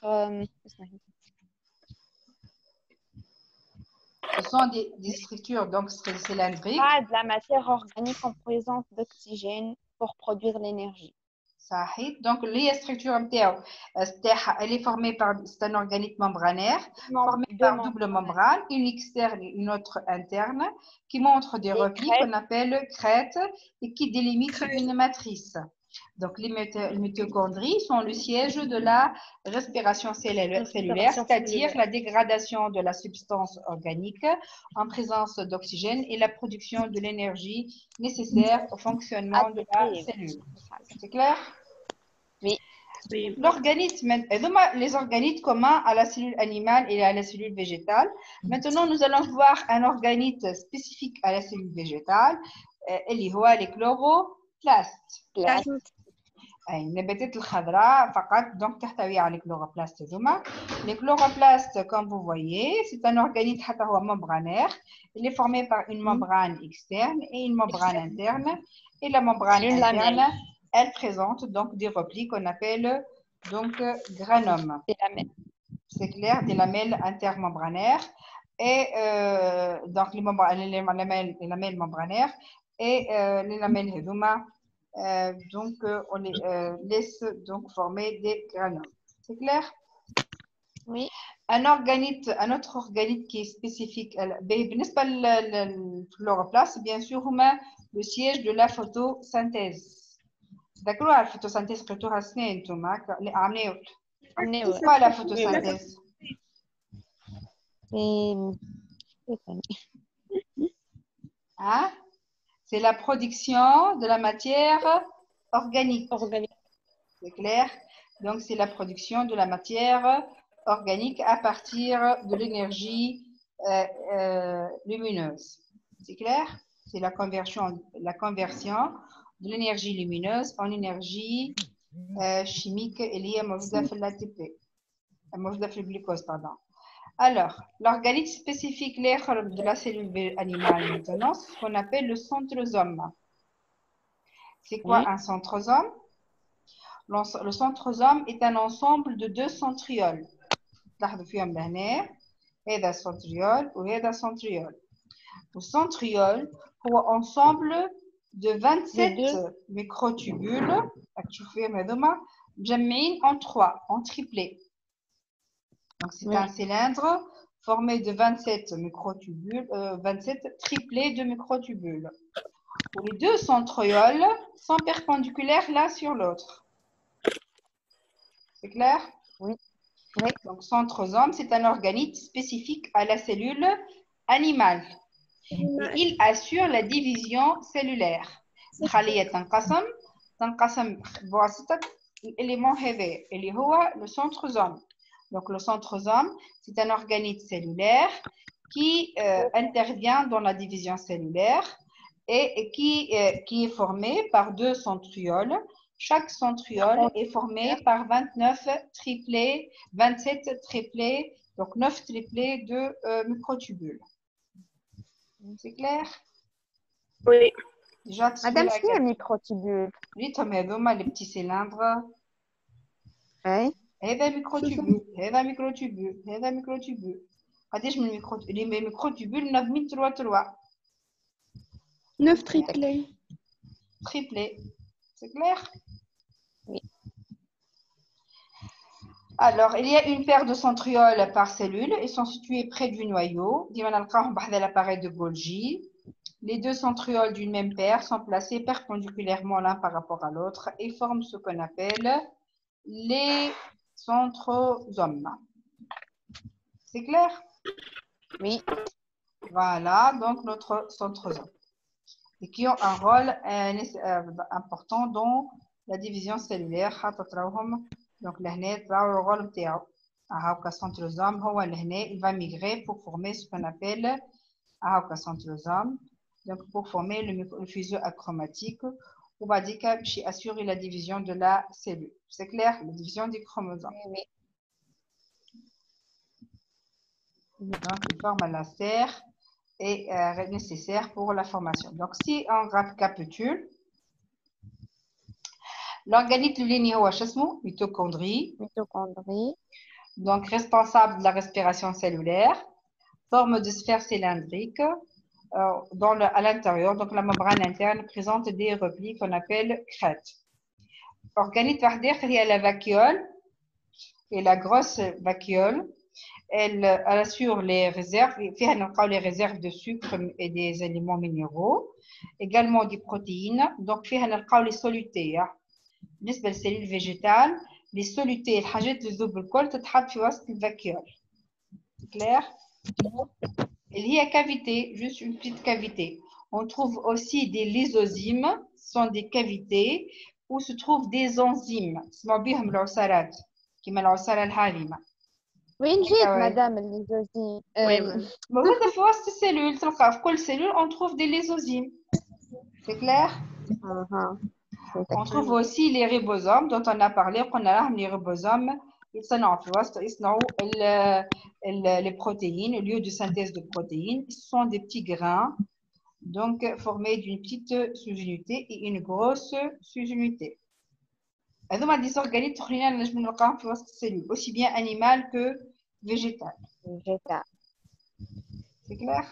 Ce sont des structures donc cylindriques. de la matière organique en présence d'oxygène pour produire l'énergie. صحيح. Donc les structures نتاعو elle est formée par c'est un organite membranaire formé par double membrane, une externe et une autre interne qui montre des replis qu'on appelle crêtes et qui délimitent une matrice. Donc les mitochondries sont le siège de la respiration cellulaire, c'est-à-dire la dégradation de la substance organique en présence d'oxygène et la production de l'énergie nécessaire au fonctionnement de la cellule. C'est clair? Oui. L'organisme, les organites communs à la cellule animale et à la cellule végétale. Maintenant, nous allons voir un organite spécifique à la cellule végétale, اللي هو les chloroplasts. النباتات الخضراء فقط donc تحتوي على chloroplasts هذوما. Les chloroplasts, comme vous voyez, c'est un organite حتى هو membranaire. Il est formé par une membrane externe et une membrane interne. Et la membrane interne, elle présente donc des replis qu'on appelle donc granum. C'est clair, des lamelles intermembranaires et donc les lamelles membranaires et les lamelles heduma. Donc on les laisse donc former des granums. C'est clair? Oui. Un autre organite qui est spécifique, بالنسبة للchloroplaste, bien sûr, le siège de la photosynthèse. تذكروا على الفوتوسينثيز قريتوها سنين انتم اللي عملوا quoi la photosynthèse? Hein? C'est la production de la matière organique. C'est clair? Donc c'est la production de la matière organique à partir de l'énergie lumineuse. C'est clair? C'est la conversion de l'énergie lumineuse en énergie chimique اللي هي موجودة في l'ATP, موجودة في الجلوكوز pardon. Alors, l'organite spécifique de la cellule animale maintenant, c'est ce qu'on appelle le centrosome. C'est quoi un centrosome? Le centrosome est un ensemble de deux centrioles. تلاحظوا فيهم لهنا هذا centriole وهذا centriole. والسنتريول هو ensemble de 27 deux. microtubules تشوفيهم هذوما مجمعين en 3 en triplé. Donc c'est Oui. un cylindre formé de 27 microtubules, 27 triplés de microtubules. Où les deux centrioles sont perpendiculaires l'un sur l'autre. C'est clair? Oui. Oui. Donc, centrosome, c'est un organite spécifique à la cellule animale. Et il assure la division cellulaire. خلية تنقسم بواسطة الإليمون هذا اللي هو le centrosome. Donc, le centrosome, c'est un organite cellulaire qui intervient dans la division cellulaire et qui est formé par deux centrioles. Chaque centriole est formé par 27 triplés, donc 9 triplés de microtubules. C'est clair? Oui. Déjà, Madame, c'est un microtubule. les petits cylindres. Oui. هذا ميكروتوبول هذا ميكروتوبول هذا ميكروتوبول قداش من ميكروتوبول 9033 9 triplés. triplé. C'est clair? Oui. Alors, il y a une paire de centrioles par cellule. Ils sont situés près du noyau. L'appareil de Golgi. Les deux centrioles d'une même paire sont placés perpendiculairement l'un par rapport à l'autre et forment ce qu'on appelle les centrosomes. C'est clair? Oui. Voilà, donc notre centrosome. Et qui ont un rôle important dans la division cellulaire. Donc, le rôle de centrosome, il va migrer pour former ce qu'on appelle un centrosome. Donc, pour former le fuseau achromatique, on va dire qu'il assure la division de la cellule. C'est clair? La division des chromosomes. Oui. Donc, il forme la serre est nécessaire pour la formation. Donc, si on récapitule, l'organite linéaire est mitochondrie. Mitochondrie. Donc, responsable de la respiration cellulaire, forme de sphère cylindrique à l'intérieur. Donc, la membrane interne présente des replis qu'on appelle crêtes. Organite il y a la vacuole et la grosse vacuole. Elle assure les réserves, les réserves de sucre et des aliments minéraux, également des protéines. Donc, les solutés. بالنسبة للسليل végétale, les solutés, الحاجات اللي تذوب الكل تتحط في وسط الفاكيول. Clair? Il y a cavité, juste une petite cavité. On trouve aussi des lysozymes, ce sont des cavités où se trouvent des enzymes. اسمعوا بهم العصارات كما العصارة الحالمة. وين جيت مدام الليزوزيم؟ موجودة في وسط السيلول تلقى في كل سيلول on trouve des lysozymes. C'est clair? On trouve aussi les ribosomes dont on a parlé. Les ribosomes يصنعوا في وسط يصنعوا les protéines au lieu de synthèse de protéines. Ce sont des petits grains donc formés d'une petite sous-unité et une grosse sous-unité. هذوما des organites أخرين نجم نلقاهم في وسط السيلول aussi bien animal que végétal. Végétal. C'est clair?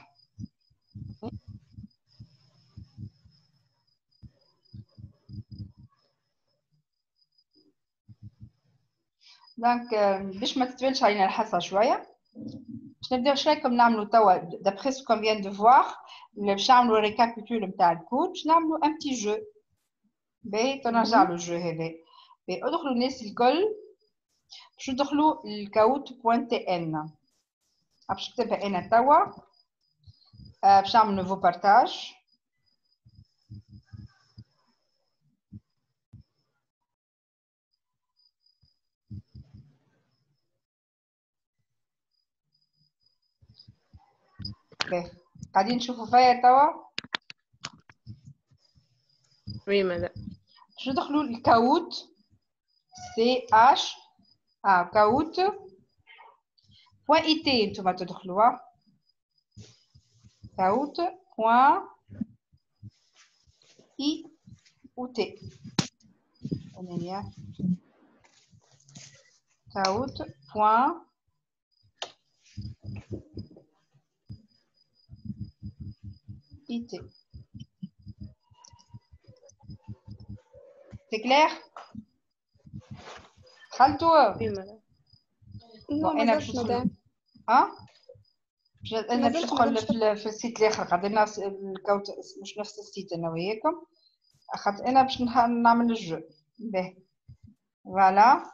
دونك باش ما تتبانش علينا الحصه شويه باش نبداو واش رايكم نعملوا توا دابري سو كون فيان دو فوار باش نعملوا ريكابيتول نتاع الكود باش نعملوا ان بتي جو باهي تنرجع له الجو هذا باهي ادخلوا الناس الكل باش ندخلوا الكاوت بوان تي ان باش نكتبها انا توا باش نعمل نوفو بارتاج قاعدين نشوفوا فيا توا وي ماذا باش ندخلوا الكاوت سي اش كاوت بوان اي تي انتوما تدخلوها كاوت بوان اي او تي ثانية كاوت بوان quantité. C'est clair? خلطوا. Oui, madame. Non, أنا مازالش باش ندخل. مدام. أنا باش مازالت ندخل في السيت الآخر قعدنا الكوت مش نفس السيت أنا وياكم. خاطر أنا باش نعمل الجو. باهي. فوالا.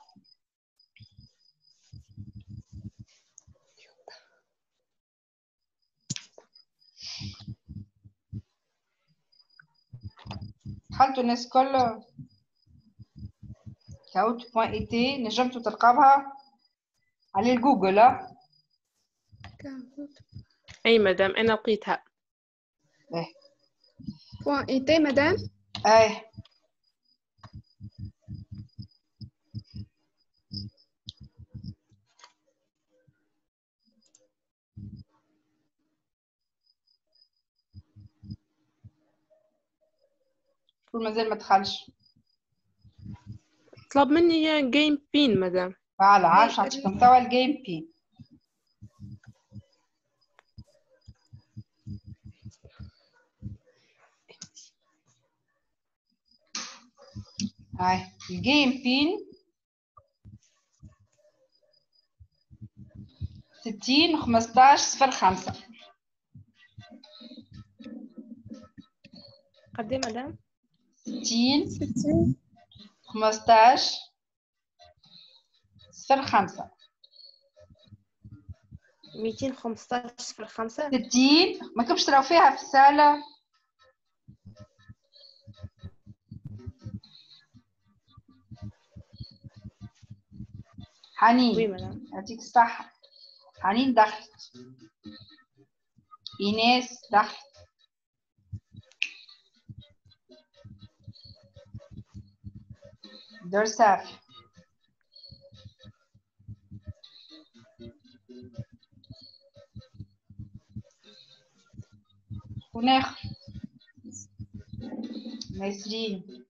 دخلتوا الناس الكل كاوت.it نجمتوا تلقاوها على الجوجل. أي مدام أنا لقيتها. باهي. .it مدام. أي. شكون مازال ما دخلش؟ طلب مني جيم بين مدام. فوالا عارفة نعطيكم توا الجيم بي. هاي الجيم بين 60 15 05. قد إيه مدام؟ 60 15 05. 215 60 ما كنتش تراو فيها في السالة. حنين. وي مدام. يعطيك الصحة. حنين دخلت. إيناس دخلت. دور صافي. شكون آخر؟ نسرين.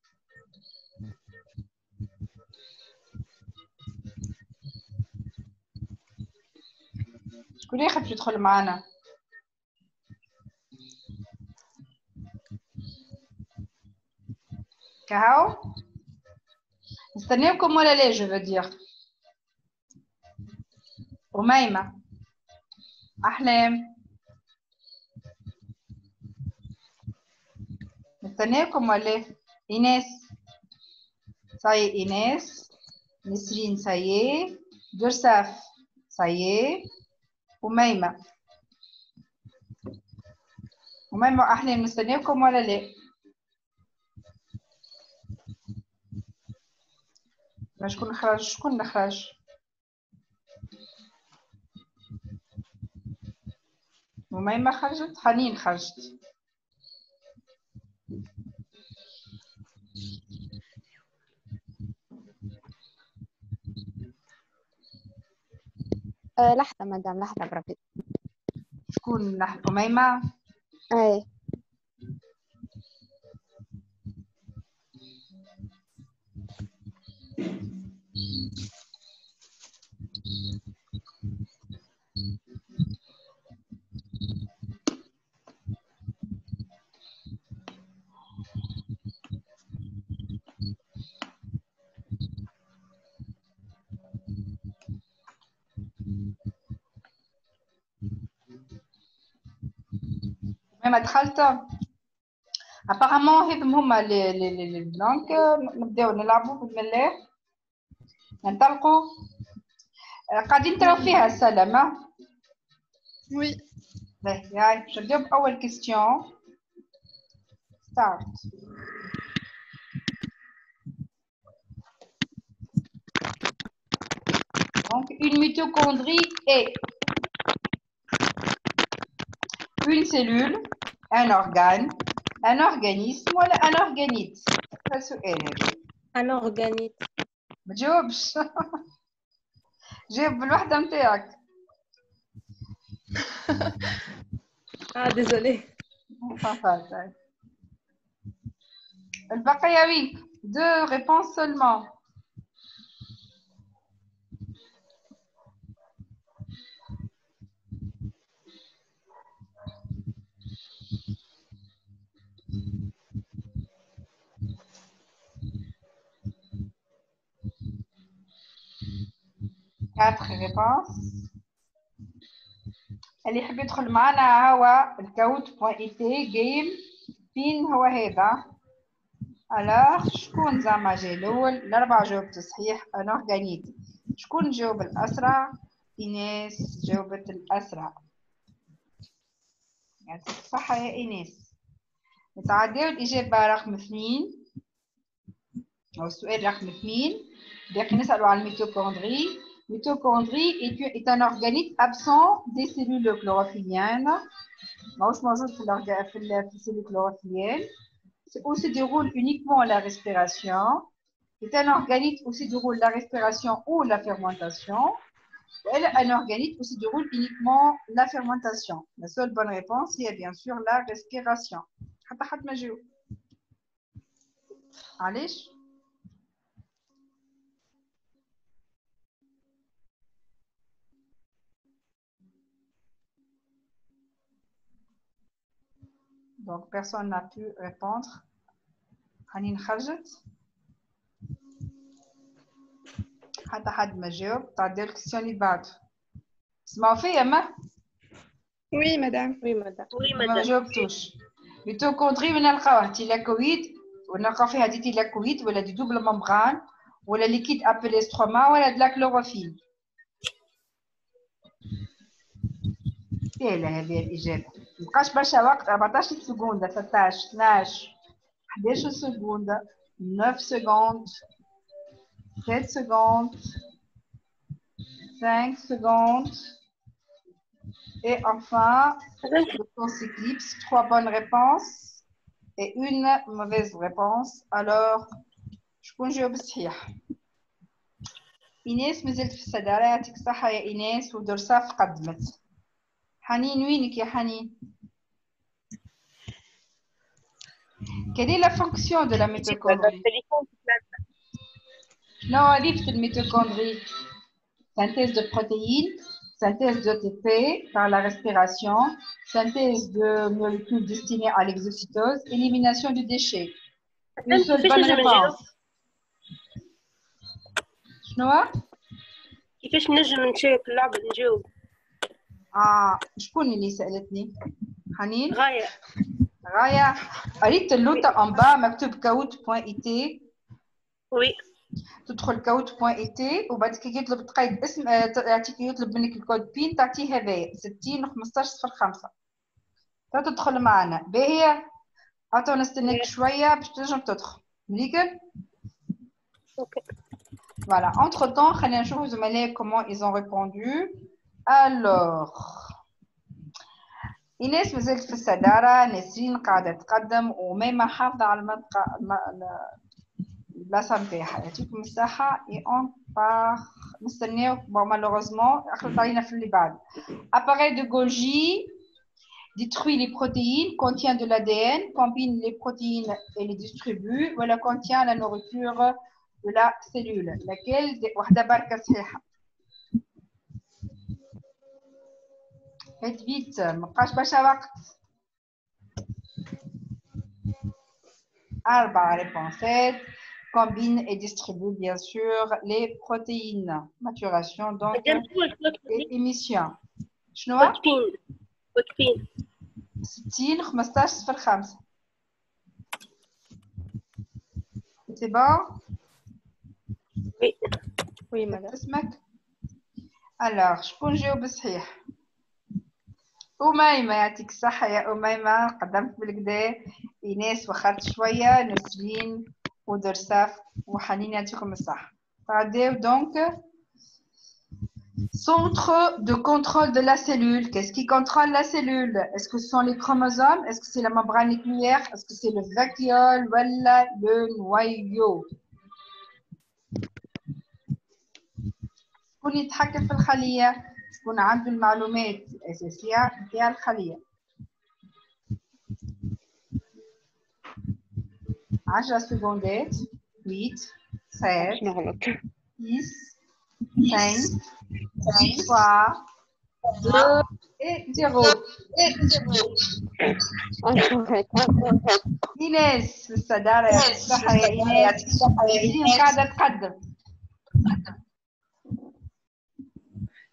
شكون آخر باش يدخل معانا؟ كهو؟ نستناوكم ولا لا جو فو دير؟ أميمة. أحلام. نستناكم ولا؟ إيناس. صاي إيناس. نسرين صاي. درساف صاي. أميمة. أميمة وأحلام نستناكم ولا لا؟ شكون خرج؟ شكون خرج؟ أميمة خرجت. حنين خرجت. لحظة مدام، لحظة بربي. شكون أميمة؟ أي. أميمة دخلت. apparemment هذم هما لي دونك نبداو نلعبوا بسم الله. ننطلقوا. قاعدين تراو فيها السلامة. وي. باهي هاي باش نبداو بأول كيستيون. ستارت. Donc une mitochondrie est une cellule, un organe, un organisme ولا un organite. هذا سؤال هذا. أنا أورجانيت. ما تجاوبش. جاوب بالوحدة نتاعك. ديزولي. البقية ويك. Deux réponses seulement. 4 réponses. اللي يحب يدخل معنا هو الكاوت.it جيم فين هو هذا. alors شكون زعما جا الاول؟ الاربعه جاوبتوا صحيح. انا اورغانيت. شكون جاوب الاسرع؟ ايناس جاوبت الاسرع. يعطيك الصحه يا ايناس. نتعداو الاجابه رقم 2 او السؤال رقم 2. باقي نسالوا على الميتوكوندري. الميتوكوندري est un organite absent des cellules chlorophylliennes. ماهوش موجود في السيلول chlorophyllien. où se déroule uniquement la respiration. C'est un organite où se déroule la respiration ou la fermentation. Et un organite où se déroule uniquement la fermentation. La seule bonne réponse est bien sûr la respiration. حتى حد ما جاوب. علاش؟ Donc personne n'a pu répondre. حنين خرجت. حتى حد ما جاوب. تعديو الكسيون اللي بعده. اسمعوا فيا ما؟ Oui, madame. Oui, madame. Oui, ما madame. جاوبتوش. ميتوكوندري وين نلقاوها؟ تيلاكويد ونلقاو فيها دي تيلاكويد ولا دي دوبل ممبران ولا ليكيد ابلي ستروما ولا دلا كلوروفيل. سهلة هذه الإجابة. مبقاش برشا وقت. 14 سكوند 13 12 11 سكوند 9 سكوند 7 سكوند 5 سكوند. Et enfin, le temps s'éclipse. 3 bonnes réponses et une mauvaise réponse. Alors, je كون جاوب صحيح. إيناس مازالت في الصدارة. يعطيك الصحة يا إيناس. ودرساف قدمت. حنين وينك يا حنين؟ Quelle est la fonction de la mitochondrie? شنو وظيفة الميتوكوندري؟ Synthèse de protéines, synthèse d'ATP par la respiration, synthèse de molécules destinées à l'exocytose, élimination du déchet. Une seule bonne réponse. شنو؟ كيفاش نجم نشارك اللعبة نجاوب؟ شكون اللي سألتني؟ حنين؟ غاية. غاية. قريت اللوطة ان با مكتوب كاوت.it. وي. تدخل كاوت.it وبعد كي يطلب تقيد اسم يعطيك يطلب منك الكود بين تعطيه هذايا 60 15 05. تدخل معنا. باهية. عطوا نستناك شوية باش تنجم تدخل. مليكل؟ اوكي. Voilà. Entre-temps, خلينا نشوفوا زملاء comment ils ont répondu. Alors إيناس مازالت في الصدارة. نسرين قاعدة تقدم وميمة حافظة على المنطقة البلاصة نتاعها. يعطيكم الصحة. et on part. نستناو. bon malheureusement أخلط علينا في اللي بعد. Appareil de Golgi détruit les protéines, contient de l'ADN, combine les protéines et les distribue. Voilà, contient la nourriture de la cellule. Laquelle واحدة بركة صحيحة. Faites vite, مابقاش برشا وقت. 4 réponses. Combine et distribue bien sûr les protéines. Maturation donc et émission. شنو؟ كوتبين 60 15 05. C'est bon? Oui. Oui, madame. اسمك؟ alors شكون جاوب صحيح؟ أميمة. يعطيك الصحة يا أميمة. قدمت بالكدا. إيناس وخرت شوية. نسرين ودرساف وحنين يعطيكم الصحة. تعداو دونك. Centre de contrôle de la cellule. Qu'est-ce qui contrôle la cellule? Est-ce que ce sont les chromosomes? Est-ce que c'est la membrane nucléaire? Est-ce que c'est le vacuole ou le noyau? شكون يتحكم في الخلية؟ شكون عنده المعلومات الأساسية نتاع الخلية؟ 10 سكوندات. 8 7 6 5 3 2 et 0. إيناس في الصدارة. يعطيك الصحة يا إيناس. نسرين قاعدة تقدم.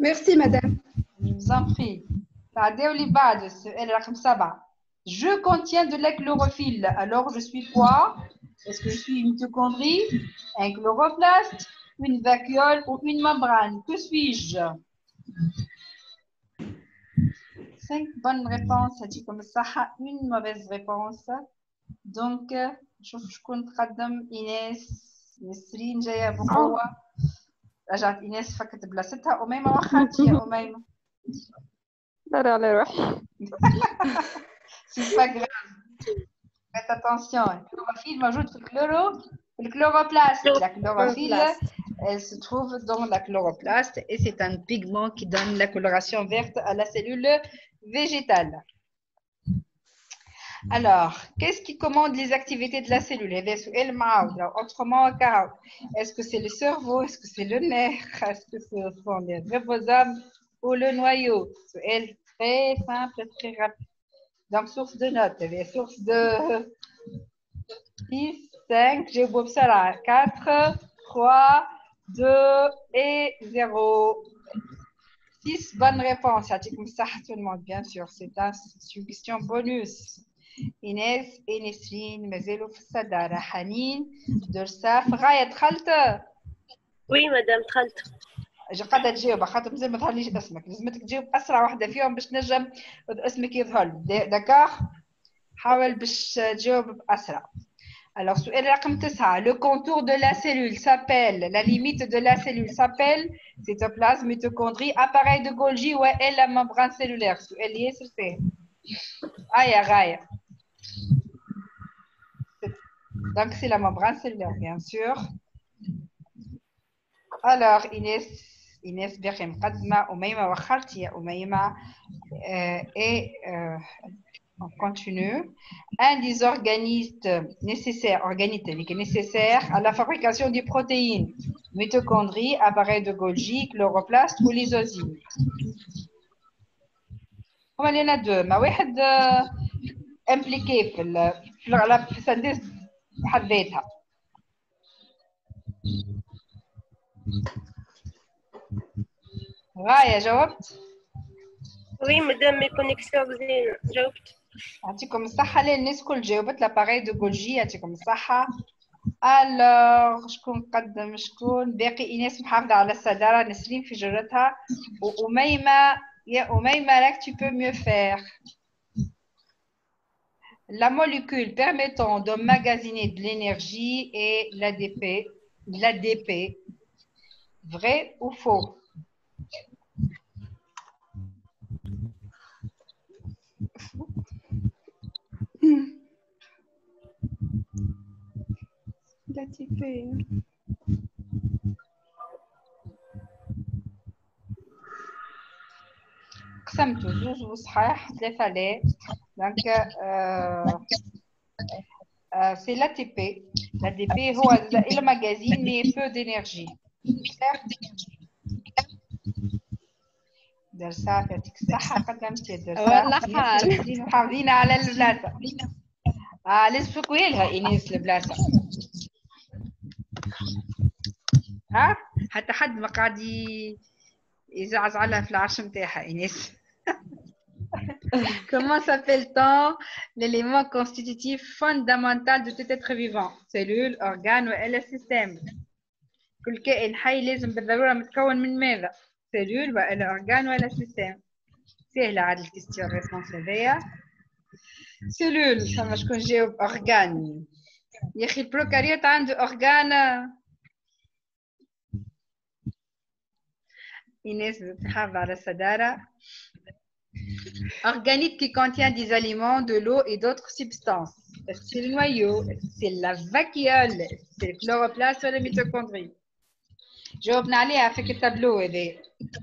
Merci, madame. Je vous en prie. Regardez les bas de السؤال رقم 7. Je contiens de la chlorophylle. Alors, je suis quoi? Est-ce que je suis une mitochondrie, un chloroplaste, une vacuole ou une membrane? Que suis-je? 5 bonnes réponses. هاتيكم الصحة. Une mauvaise réponse. Donc, شوف شكون تقدم. إيناس، نسرين جاية بقوة. رجعت إيناس فكت بلاصتها. أميمة وخرتي يا أميمة. لا على روحي. C'est pas grave. Faites attention. Le chlorophylle موجود في le chloroplaste. La chlorophylle, elle se trouve dans la chloroplaste et c'est un pigment qui donne la coloration verte à la cellule végétale. Alors, qu'est-ce qui commande les activités de la cellule? Autrement, est-ce que c'est le cerveau? Est-ce que c'est le nerf? Est-ce que ce sont les ribosomes ou le noyau? C'est très simple, très rapide. Donc, source de notes, source de 6, 5, j'ai oublié ça là, 4, 3, 2 et 0. 6 bonnes réponses. Tout le monde, bien sûr. C'est une question bonus. Inès et Nesrine, مازالوا في الصدارة. حنين، درساف، غاية دخلت؟ Oui, madame, دخلت. قاعدة تجاوب خاطر مازال ما ظهرليش اسمك، لازمك تجاوب أسرع واحدة فيهم باش نجم اسمك يظهر. داكار؟ حاول باش تجاوب بأسرع. Alors, السؤال رقم 9. Le contour de la cellule s'appelle, la limite de la cellule s'appelle cytoplasme, mitochondrie, appareil de Golgi ou est la membrane cellulaire. السؤال ياسر سهل. يا غاية. Donc, c'est la membrane cellulaire, bien sûr. Alors, Inès باقي مقدمة. أميمة وخرتي يا أميمة. Et on continue. Un des organismes nécessaires à la fabrication des protéines, mitochondrie, appareil de Golgi, chloroplaste ou lysozyme. هما اللي هنا دو ما واحد امبليكي في السندس بحد ذاتها. غاية جاوبت؟ Oui, madame, mes connexions زين جاوبت. يعطيكم الصحة. الناس الكل جاوبت. لاباغي دو Golgi يعطيكم الصحة. الوغ شكون قدم شكون باقي؟ ايناس محافظة على الصدارة، نسرين في جرتها، وأميمة. يا أميمة راك tu peux mieux faire. La molécule permettant d'emmagasiner de l'énergie est l'ADP. L'ADP. Vrai ou faux? l'ATP. قسمتوا زوج وصحاح 3 لا. Donc, c'est l'ATP. L'ADP هو le magazine mais peu d'énergie. درسات يعطيك الصحة. قدمتي درسات. محافظين على البلاصة. لازم تفكوا لها إيناس البلاصة. حتى حد ما قاعد يزعز عليها في العرش نتاعها إيناس. Comment s'appelle-t-on l'élément constitutif fondamental de tout être vivant? Cellule, organe ولا système? كل كائن حي لازم بالضرورة متكون من ماذا؟ cellule ولا organe ولا système؟ سهلة عاد الكيستيون ريسبونس هذايا. cellule. فما شكون جاوب organe. يا أخي البروكاريوت عنده organe. Inès تحافظ على الصدارة. Organite qui contient des aliments, de l'eau et d'autres substances. Est-ce que c'est le noyau? Est-ce que c'est la vacuole? Est-ce que c'est le chloroplaste ou la mitochondrie? جاوبنا عليها في التابلو هذا.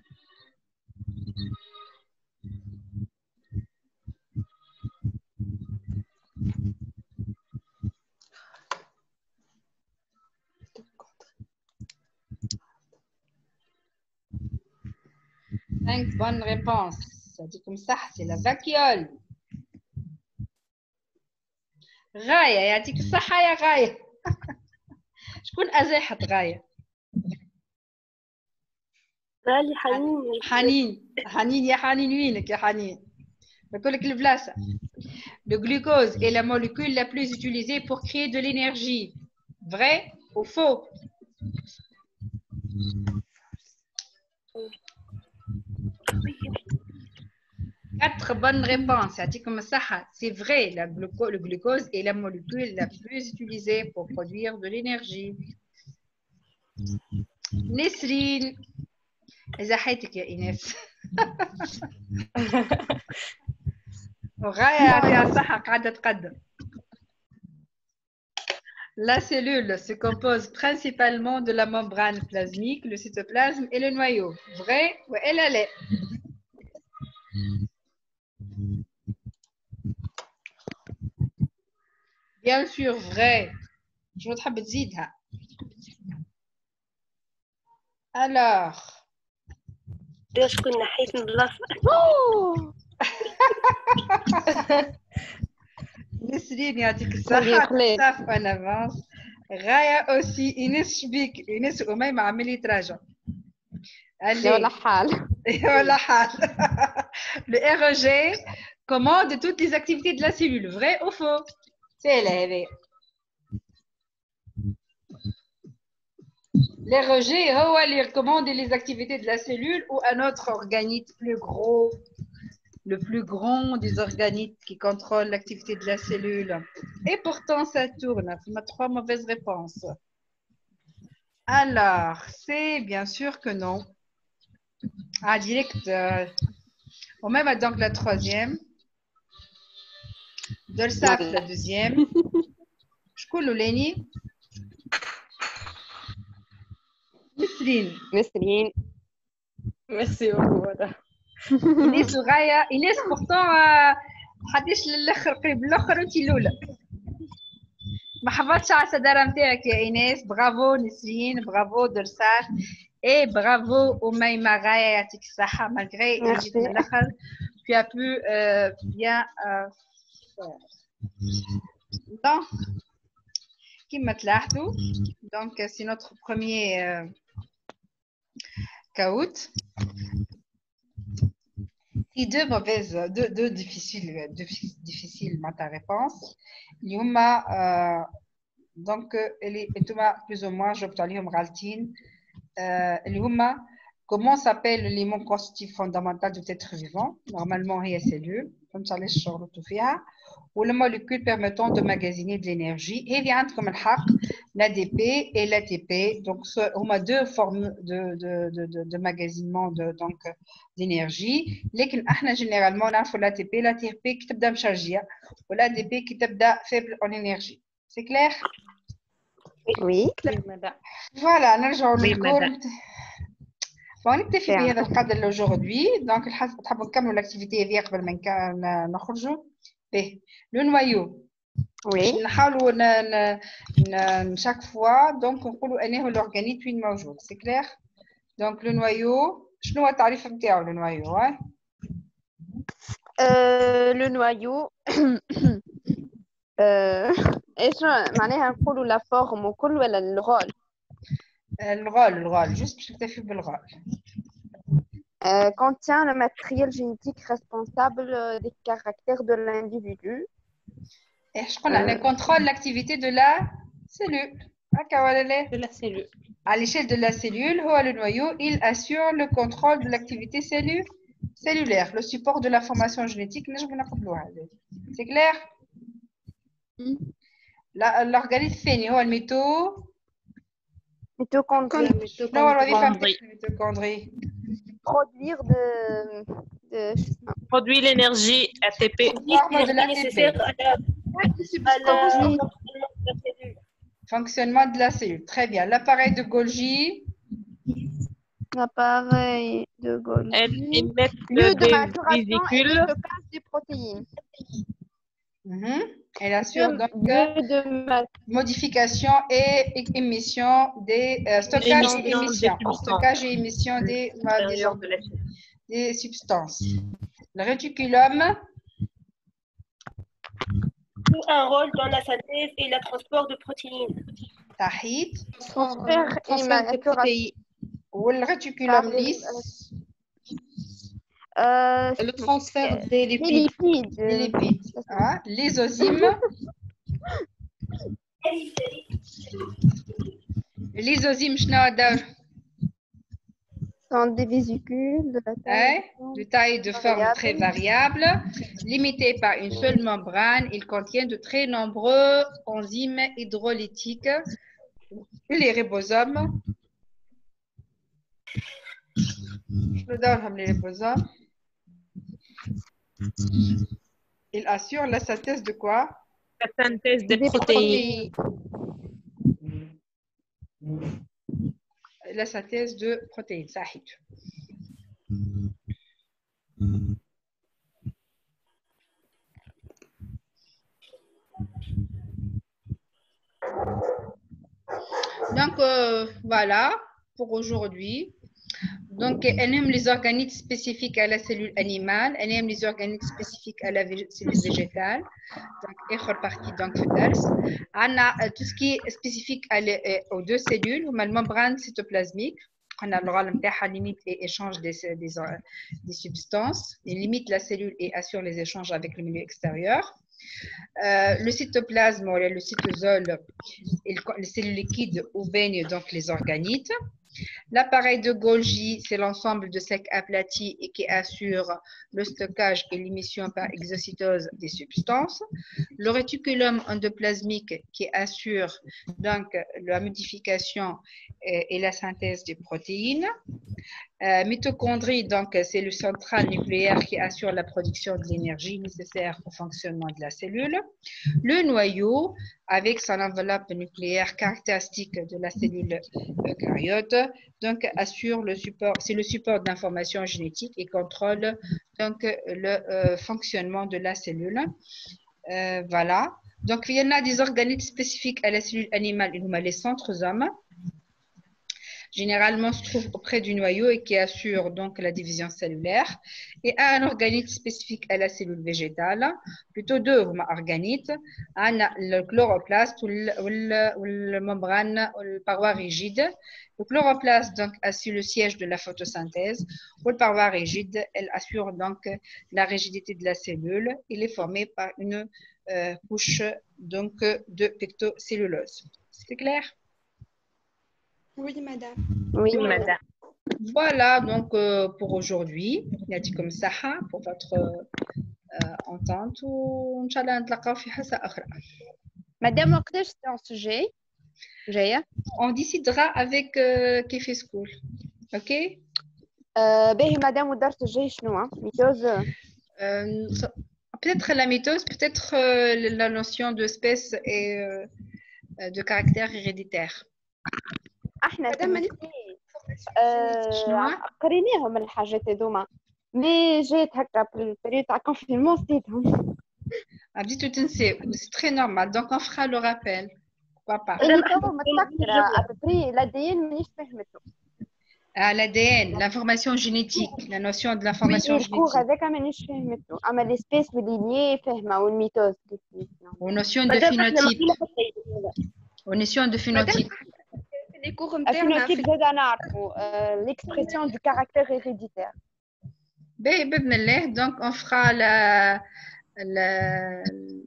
Cinq bonnes réponses. يعطيكم الصحة. c'est la vacuole. غاية يعطيك الصحة يا غاية. شكون أزاحت غاية؟ بالي حنين حنين يا حنين وينك يا حنين بقول لك البلاصة. Le glucose est la molécule la plus utilisée pour créer de l'énergie. Vrai ou faux? Quatre bonnes réponses. C'est vrai, le glucose est la molécule la plus utilisée pour produire de l'énergie. Nesrine. إذا حياتك يا إيناس. وغاية يعطيها الصحة قاعدة تقدم. La cellule se compose principalement de la membrane plasmique, le cytoplasme et le noyau. Vrai ou elle est? Bien sûr, vrai. Je veux تحب تزيدها. Alors. باش كنا حيت من بلاصة. نسرين يعطيك الصحة صاف en avance. غاية aussi إنس شبيك إنس أميمة عمال يتراجع. ولا حال. ولا حال. Le REG commande toutes les activités de la cellule. Vrai ou faux? C'est là. Les rejets, il recommande les activités de la cellule ou un autre organisme plus gros, le plus grand des organismes qui contrôlent l'activité de la cellule. Et pourtant, ça tourne. On a 3 mauvaises réponses. Alors, c'est bien sûr que non. Ah, direct. On met donc la 3e. Dolsaf, la 2e. Je coule au Léni. Nesrine. Merci beaucoup. إنيس وغاية إنيس pourtant حديش للآخر قريب الآخر وأنت الأولى. ما حافظتش على الصدارة نتاعك يا إنيس. برافو نسرين، برافو درسات، et bravo أميمة غاية يعطيك الصحة malgré اللي جيت من الآخر. Tu as pu bien faire. Donc, كما تلاحظوا donc c'est notre premier caout. Et deux difficiles ma ta réponse. Yuma donc اللي انتما plus ou moins جاوبت عليهم غالطين. اللي هما comment s'appelle l'élément constitutif fondamental de l'être vivant? Normalement هي cellule. فهمت علاش شغلتوا فيها. ou le molécule permettant de magasiner de l'énergie. Et il y a comme الحق l'ADP et l'ATP. Donc, on a deux formes de magasinement d'énergie. لكن احنا généralement نعرفوا l'ATP qui تبدا مشارجية و l'ADP qui تبدا faible en énergie. C'est clair? Oui. Voilà, نرجعوا للكور. نكتفي بهذا القدر لأوجوردي. Donc, تحبوا نكملوا l'activité هذه قبل ما نخرجوا. Le noyau. Oui. Chaque fois, donc on dit l'organisme est موجود. C'est clair? Donc le noyau, شنو هو التعريف نتاعو le noyau? Le noyau ايش معناها نقولوا لا فورم وكل ولا الرول؟ الرول juste باش نكتفي بالرول. Contient le matériel génétique responsable des caractères de l'individu. Et je connais contrôle l'activité de la cellule. De la cellule. À l'échelle de la cellule, le noyau, il assure le contrôle de l'activité cellulaire, le support de l'information génétique. C'est clair? L'organisme féni, le mitochondrie. Produit l'énergie ATP. nécessaire Fonctionnement de la cellule. Très bien. L'appareil de Golgi. L'appareil de Golgi. Elle émet de des maturation vésicules. et de stockage des protéines. Elle assure donc modification et émission des stockage et émission des substances. Le réticulum joue un rôle dans la synthèse et le transport de protéines. Tahit. Transfert et maturation. Ou le réticulum lisse. Le transfert des Les lipides. lipides. Les lipides. Hein? Lysozyme. Lysozyme, شنو دار؟ Sont des vésicules De taille de forme variable. très variable, limité par une seule membrane, il contient de très nombreux enzymes hydrolytiques. Les ribosomes. Je donne les ribosomes. Il assure la synthèse de quoi? La synthèse des protéines. La synthèse de protéines. صحيح. Donc, voilà pour aujourd'hui. Donc, elle aime les organismes spécifiques à la cellule animale, elle aime les organismes spécifiques à la cellule végétale. Donc, autre partie donc on a tout ce qui est spécifique aux deux cellules, la membrane cytoplasmique. On a le rôle de limite et échange des substances. Il limite la cellule et assure les échanges avec le milieu extérieur. Le cytoplasme, le cytosol, les cellules liquides où baignent donc les organites. L'appareil de Golgi, c'est l'ensemble de sacs aplatis et qui assure le stockage et l'émission par exocytose des substances. Le réticulum endoplasmique qui assure donc la modification et la synthèse des protéines. Mitochondrie, donc c'est le central nucléaire qui assure la production de l'énergie nécessaire au fonctionnement de la cellule. Le noyau, avec son enveloppe nucléaire caractéristique de la cellule eucaryote, donc assure le support, c'est le support d'informations génétiques et contrôle donc le fonctionnement de la cellule. Voilà. Donc il y en a des organismes spécifiques à la cellule animale, les centrosomes. Généralement se trouve auprès du noyau et qui assure donc la division cellulaire, et un organisme spécifique à la cellule végétale, plutôt deux organites, le chloroplaste ou la membrane ou la paroi rigide. Le chloroplaste donc assure le siège de la photosynthèse, ou la paroi rigide, elle assure donc la rigidité de la cellule. Il est formé par une couche donc de pectocellulose. C'est clair? Oui, madame. Oui, madame. Voilà donc pour aujourd'hui. يعطيكم الصحة pour votre entente وإن شاء الله نتلاقاو في حصة أخرى. Madame, وقتاش séance جاية؟ On décidera avec كيف سكول. OK? باهي مدام والدرس الجاي شنو؟ ميتوز؟ Peut-être la mitose, peut-être la notion d'espèce et de caractère héréditaire. احنا مادام شنو؟ قريناهم الحاجات هذوما مي جات هكا في البريود تاع كونفينمون نسيتهم. بديتو تنسي، c'est très normal, donc on fera le rappel. Pourquoi pas? اللي تو متذكرة ابري l'ADN مانيش فهمته. L'ADN, l'information génétique, la notion de l'information الكور génétique. هذاك مانيش فهمته، اما ليسبيس واللينيي فاهمه والميتوز Aux notions de phénotype. Aux notions de phénotype. لي كور الفينوتيب نتاعنا زاد نعرفوا l'expression du caractère héréditaire. بإذن الله, donc on fera